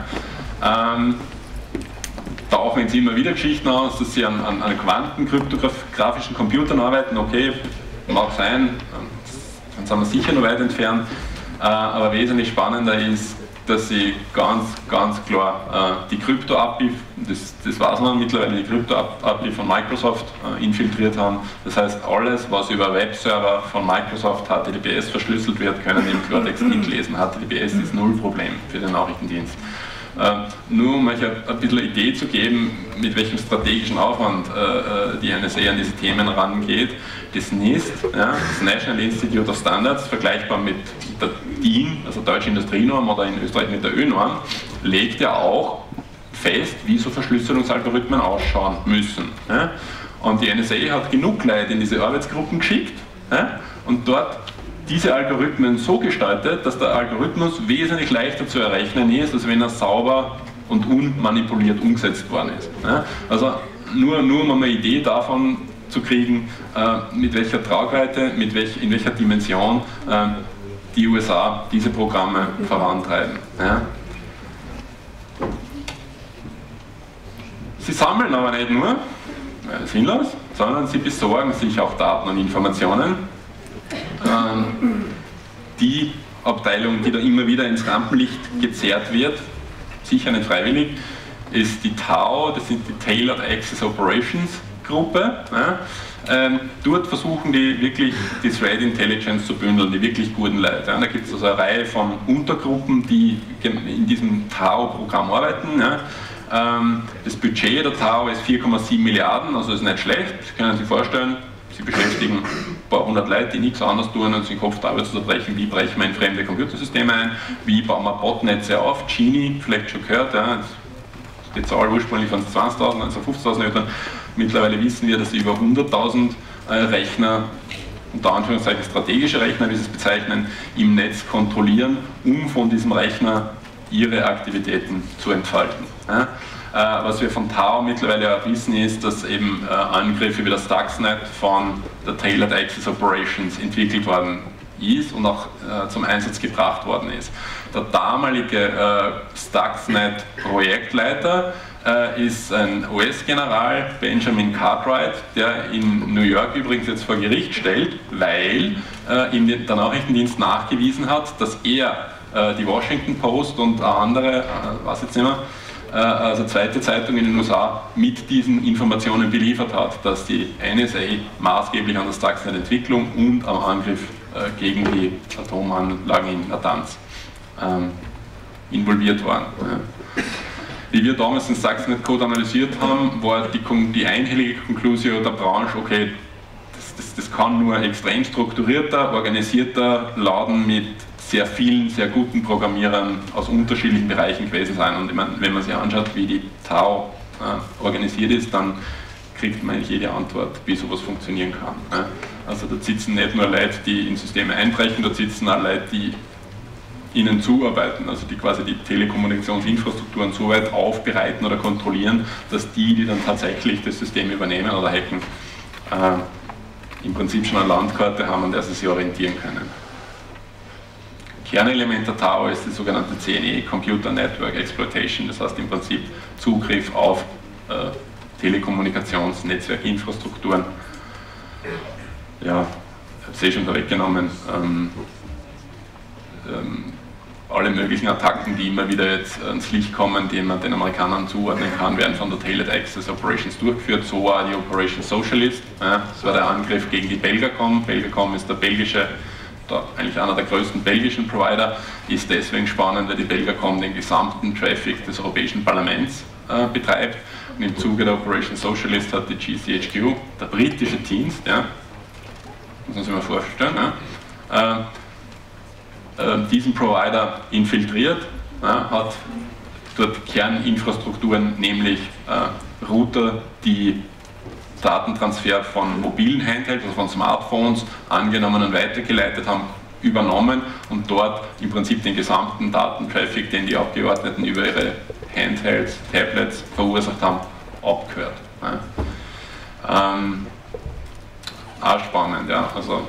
Tauchen jetzt immer wieder Geschichten aus, dass sie an quantenkryptografischen Computern arbeiten. Okay, mag sein, dann sind wir sicher noch weit entfernt. Aber wesentlich spannender ist, dass sie ganz klar die Krypto-API, das weiß man mittlerweile, die Krypto-API von Microsoft infiltriert haben. Das heißt, alles, was über Webserver von Microsoft HTTPS verschlüsselt wird, können im Klartext mitlesen. HTTPS ist null Problem für den Nachrichtendienst. Nur um euch ein bisschen eine Idee zu geben, mit welchem strategischen Aufwand die NSA an diese Themen rangeht. Das NIST, ja, das National Institute of Standards, vergleichbar mit der DIN, also Deutsche Industrienorm oder in Österreich mit der ÖNorm, legt ja auch fest, wie so Verschlüsselungsalgorithmen ausschauen müssen. Ja. Und die NSA hat genug Leute in diese Arbeitsgruppen geschickt, ja, und dort diese Algorithmen so gestaltet, dass der Algorithmus wesentlich leichter zu errechnen ist, als wenn er sauber und unmanipuliert umgesetzt worden ist. Ja. Also nur um eine Idee davon zu kriegen, mit welcher Tragweite, in welcher Dimension die USA diese Programme vorantreiben. Ja. Sie sammeln aber nicht nur sinnlos, sondern sie besorgen sich auch Daten und Informationen. Die Abteilung, die da immer wieder ins Rampenlicht gezerrt wird, sicher nicht freiwillig, ist die TAO, das sind die Tailored Access Operations Gruppe. Ja. Dort versuchen die wirklich die Threat Intelligence zu bündeln, die wirklich guten Leute. Ja. Da gibt es also eine Reihe von Untergruppen, die in diesem TAO-Programm arbeiten. Ja. Das Budget der TAO ist 4,7 Milliarden, also ist nicht schlecht, das können Sie sich vorstellen. Sie beschäftigen ein paar hundert Leute, die nichts anderes tun, als den Kopf der Arbeit zu zerbrechen. Wie brechen wir in fremde Computersysteme ein? Wie bauen wir Botnetze auf? Genie, vielleicht schon gehört, ja. Die Zahl ursprünglich von 20.000, also 50.000 Eltern. Mittlerweile wissen wir, dass sie über 100.000 Rechner, unter Anführungszeichen strategische Rechner, wie sie es bezeichnen, im Netz kontrollieren, um von diesem Rechner ihre Aktivitäten zu entfalten. Ja. Was wir von TAO mittlerweile auch wissen, ist, dass eben Angriffe wie das Stuxnet von der Tailored Access Operations entwickelt worden ist und auch zum Einsatz gebracht worden ist. Der damalige Stuxnet-Projektleiter ist ein US-General, Benjamin Cartwright, der in New York übrigens jetzt vor Gericht stellt, weil ihm der Nachrichtendienst nachgewiesen hat, dass er die Washington Post und andere, was jetzt nicht mehr, also zweite Zeitung in den USA mit diesen Informationen beliefert hat, dass die NSA maßgeblich an der Stuxnet-Entwicklung und am Angriff gegen die Atomanlagen in Natanz involviert waren. Wie wir damals den Stuxnet-Code analysiert haben, war die einhellige Konklusion der Branche, okay, das kann nur extrem strukturierter, organisierter Laden mit sehr vielen, sehr guten Programmierern aus unterschiedlichen Bereichen gewesen sein. Und ich meine, wenn man sich anschaut, wie die Tau organisiert ist, dann kriegt man eigentlich jede Antwort, wie sowas funktionieren kann. Also da sitzen nicht nur Leute, die in Systeme einbrechen, da sitzen auch Leute, die ihnen zuarbeiten, also die quasi die Telekommunikationsinfrastrukturen so weit aufbereiten oder kontrollieren, dass die dann tatsächlich das System übernehmen oder hacken, im Prinzip schon eine Landkarte haben, an der sie sich orientieren können. Kernelement der Tau ist die sogenannte CNE, Computer Network Exploitation, das heißt im Prinzip Zugriff auf Telekommunikations-Netzwerkinfrastrukturen. Ja, ich habe es eh schon vorweggenommen. Alle möglichen Attacken, die immer wieder jetzt ans Licht kommen, die man den Amerikanern zuordnen kann, werden von der Tailored Access Operations durchgeführt. So war die Operation Socialist. Das war der Angriff gegen die Belgacom. Belgacom ist der belgische, eigentlich einer der größten belgischen Provider, ist deswegen spannend, weil die Belgacom den gesamten Traffic des Europäischen Parlaments betreibt. Und im Zuge der Operation Socialist hat die GCHQ, der britische Dienst, muss man sich mal vorstellen, diesen Provider infiltriert, hat dort Kerninfrastrukturen, nämlich Router, die Datentransfer von mobilen Handhelds, also von Smartphones, angenommen und weitergeleitet haben, übernommen und dort im Prinzip den gesamten Datentraffic, den die Abgeordneten über ihre Handhelds, Tablets verursacht haben, abgehört. Auch spannend, ja. Also,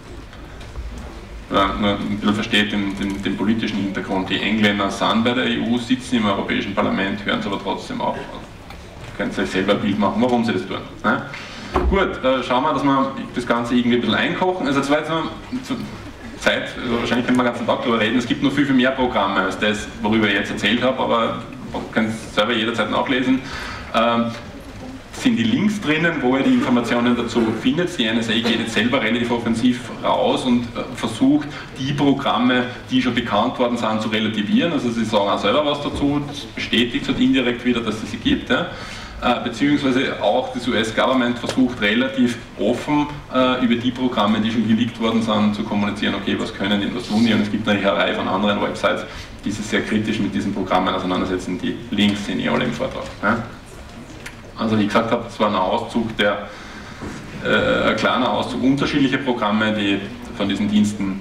man ein bisschen versteht den politischen Hintergrund. Die Engländer sind bei der EU, sitzen im Europäischen Parlament, hören es aber trotzdem auf. Können Sie sich selber ein Bild machen, warum Sie das tun. Ne? Gut, schauen wir, dass wir das Ganze irgendwie ein bisschen einkochen. Also zweitens Zeit, also wahrscheinlich können wir den ganzen Tag darüber reden. Es gibt noch viel, viel mehr Programme als das, worüber ich jetzt erzählt habe, aber ihr könnt es selber jederzeit nachlesen. Sind die Links drinnen, wo ihr die Informationen dazu findet. Die NSA geht jetzt selber relativ offensiv raus und versucht, die Programme, die schon bekannt worden sind, zu relativieren. Also sie sagen auch selber was dazu, das bestätigt halt indirekt wieder, dass es sie gibt. Ja. Beziehungsweise auch das US-Government versucht relativ offen über die Programme, die schon geleakt worden sind, zu kommunizieren, okay, was können die, was tun die, und es gibt natürlich eine Reihe von anderen Websites, die sich sehr kritisch mit diesen Programmen auseinandersetzen. Die Links sind alle im Vortrag. Ja. Also wie ich gesagt habe, das war ein Auszug, ein kleiner Auszug unterschiedlicher Programme, die von diesen Diensten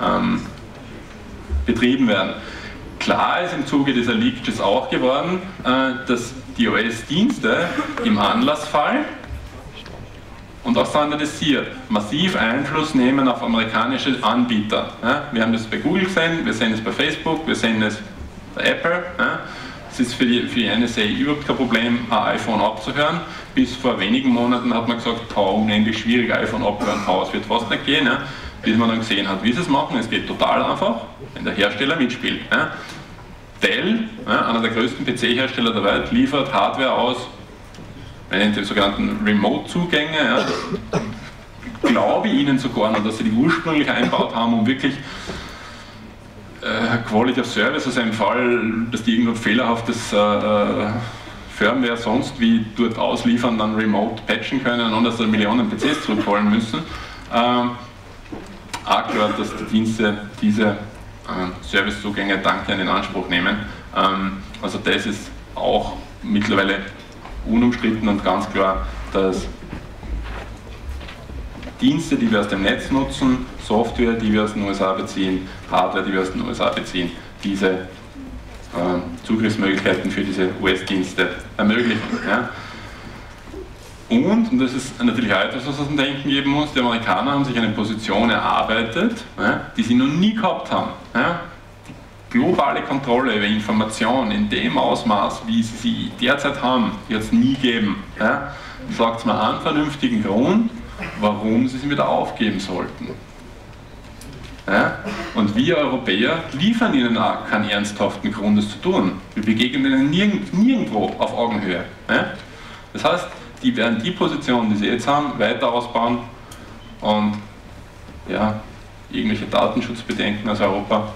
betrieben werden. Klar ist im Zuge dieser Leaks auch geworden, dass die US-Dienste im Anlassfall und auch standardisiert massiv Einfluss nehmen auf amerikanische Anbieter. Ja, wir haben das bei Google gesehen, wir sehen es bei Facebook, wir sehen es bei Apple. Ja. Es ist für die NSA überhaupt kein Problem, ein iPhone abzuhören. Bis vor wenigen Monaten hat man gesagt, unendlich schwierig, iPhone abhören, es wird fast nicht gehen. Ja. Bis man dann gesehen hat, wie sie es machen. Es geht total einfach, wenn der Hersteller mitspielt. Ja. Dell, einer der größten PC-Hersteller der Welt, liefert Hardware aus, man nennt die sogenannten Remote-Zugänge. Ja. Glaube ich Ihnen sogar noch, dass sie die ursprünglich eingebaut haben, um wirklich Quality of Service, also im Fall, dass die irgendwo fehlerhaftes Firmware sonst wie dort ausliefern, dann remote patchen können, ohne dass sie Millionen PCs zurückholen müssen. Auch klar, dass die Dienste diese Servicezugänge danke in Anspruch nehmen. Also das ist auch mittlerweile unumstritten und ganz klar, dass Dienste, die wir aus dem Netz nutzen, Software, die wir aus den USA beziehen, Hardware, die wir aus den USA beziehen, diese Zugriffsmöglichkeiten für diese US-Dienste ermöglichen. Ja. Und das ist natürlich auch etwas, was uns Denken geben muss, die Amerikaner haben sich eine Position erarbeitet, ja, die sie noch nie gehabt haben. Ja. Die globale Kontrolle über Information in dem Ausmaß, wie sie sie derzeit haben, wird es nie geben. Ja. Sagt mal einen vernünftigen Grund, warum sie sie wieder aufgeben sollten. Ja? Und wir Europäer liefern ihnen auch keinen ernsthaften Grund, das zu tun. Wir begegnen ihnen nirgendwo auf Augenhöhe. Ja? Das heißt, die werden die Position, die sie jetzt haben, weiter ausbauen und ja, irgendwelche Datenschutzbedenken aus Europa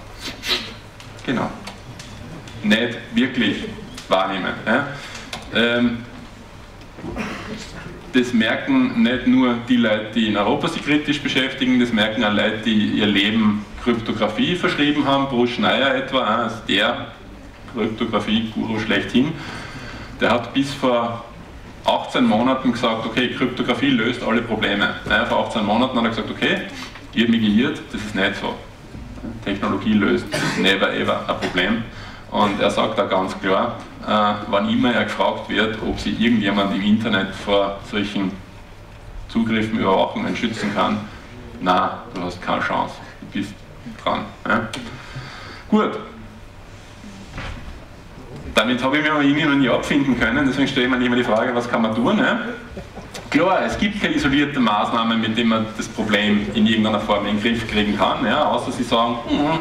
nicht wirklich wahrnehmen. Ja? das merken nicht nur die Leute, die in Europa sich kritisch beschäftigen, das merken auch Leute, die ihr Leben Kryptographie verschrieben haben. Bruce Schneier etwa, ist der Kryptographie-Guru schlechthin. Der hat bis vor 18 Monaten gesagt, okay, Kryptographie löst alle Probleme. Vor 18 Monaten hat er gesagt, okay, ich habe mich geirrt, das ist nicht so. Technologie löst never ever ein Problem. Und er sagt da ganz klar, wann immer er gefragt wird, ob sich irgendjemand im Internet vor solchen Zugriffen, Überwachungen schützen kann, nein, du hast keine Chance, du bist dran. Ja? Gut. Damit habe ich mich aber irgendwie noch nie abfinden können, deswegen stelle ich mir immer die Frage, was kann man tun? Ja? Klar, es gibt keine isolierte Maßnahmen, mit denen man das Problem in irgendeiner Form in den Griff kriegen kann, ja? Außer sie sagen,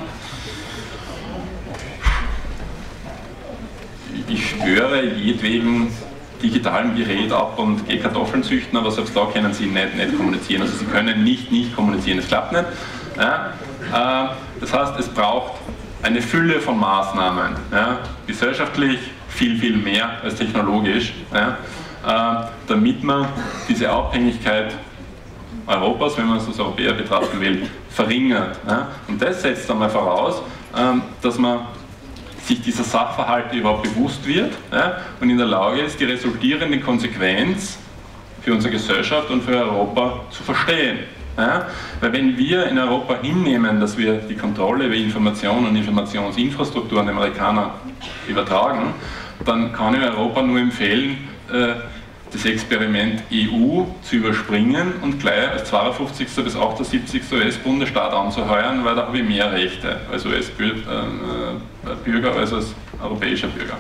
ich störe jedwegen digitalen Gerät ab und gehe Kartoffeln züchten, aber selbst da können sie nicht kommunizieren. Also sie können nicht kommunizieren, das klappt nicht. Ja? Das heißt, es braucht eine Fülle von Maßnahmen, ja? Gesellschaftlich viel mehr als technologisch, ja? Damit man diese Abhängigkeit Europas, wenn man es als Europäer betrachten will, verringert. Ja? Und das setzt einmal voraus, dass man sich dieser Sachverhalte überhaupt bewusst wird, ja, und in der Lage ist, die resultierende Konsequenz für unsere Gesellschaft und für Europa zu verstehen. Ja. Weil wenn wir in Europa hinnehmen, dass wir die Kontrolle über Information und Informationsinfrastruktur an die Amerikaner übertragen, dann kann ich Europa nur empfehlen, das Experiment EU zu überspringen und gleich als 52. bis 78. US-Bundesstaat anzuheuern, weil da habe ich mehr Rechte als US-Bürger als als europäischer Bürger.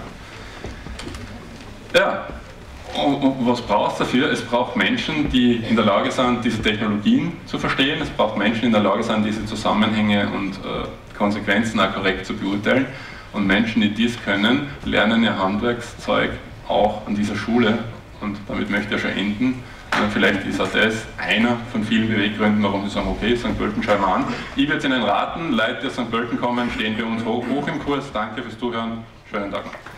Ja, und was braucht es dafür? Es braucht Menschen, die in der Lage sind, diese Technologien zu verstehen. Es braucht Menschen, die in der Lage sind, diese Zusammenhänge und Konsequenzen auch korrekt zu beurteilen. Und Menschen, die dies können, lernen ihr Handwerkszeug auch an dieser Schule. Und damit möchte ich ja schon enden. Vielleicht ist auch das einer von vielen Beweggründen, warum Sie sagen, okay, St. Pölten schauen wir an. Ich würde Ihnen raten, Leute, die aus St. Pölten kommen, stehen bei uns hoch im Kurs. Danke fürs Zuhören. Schönen Tag noch.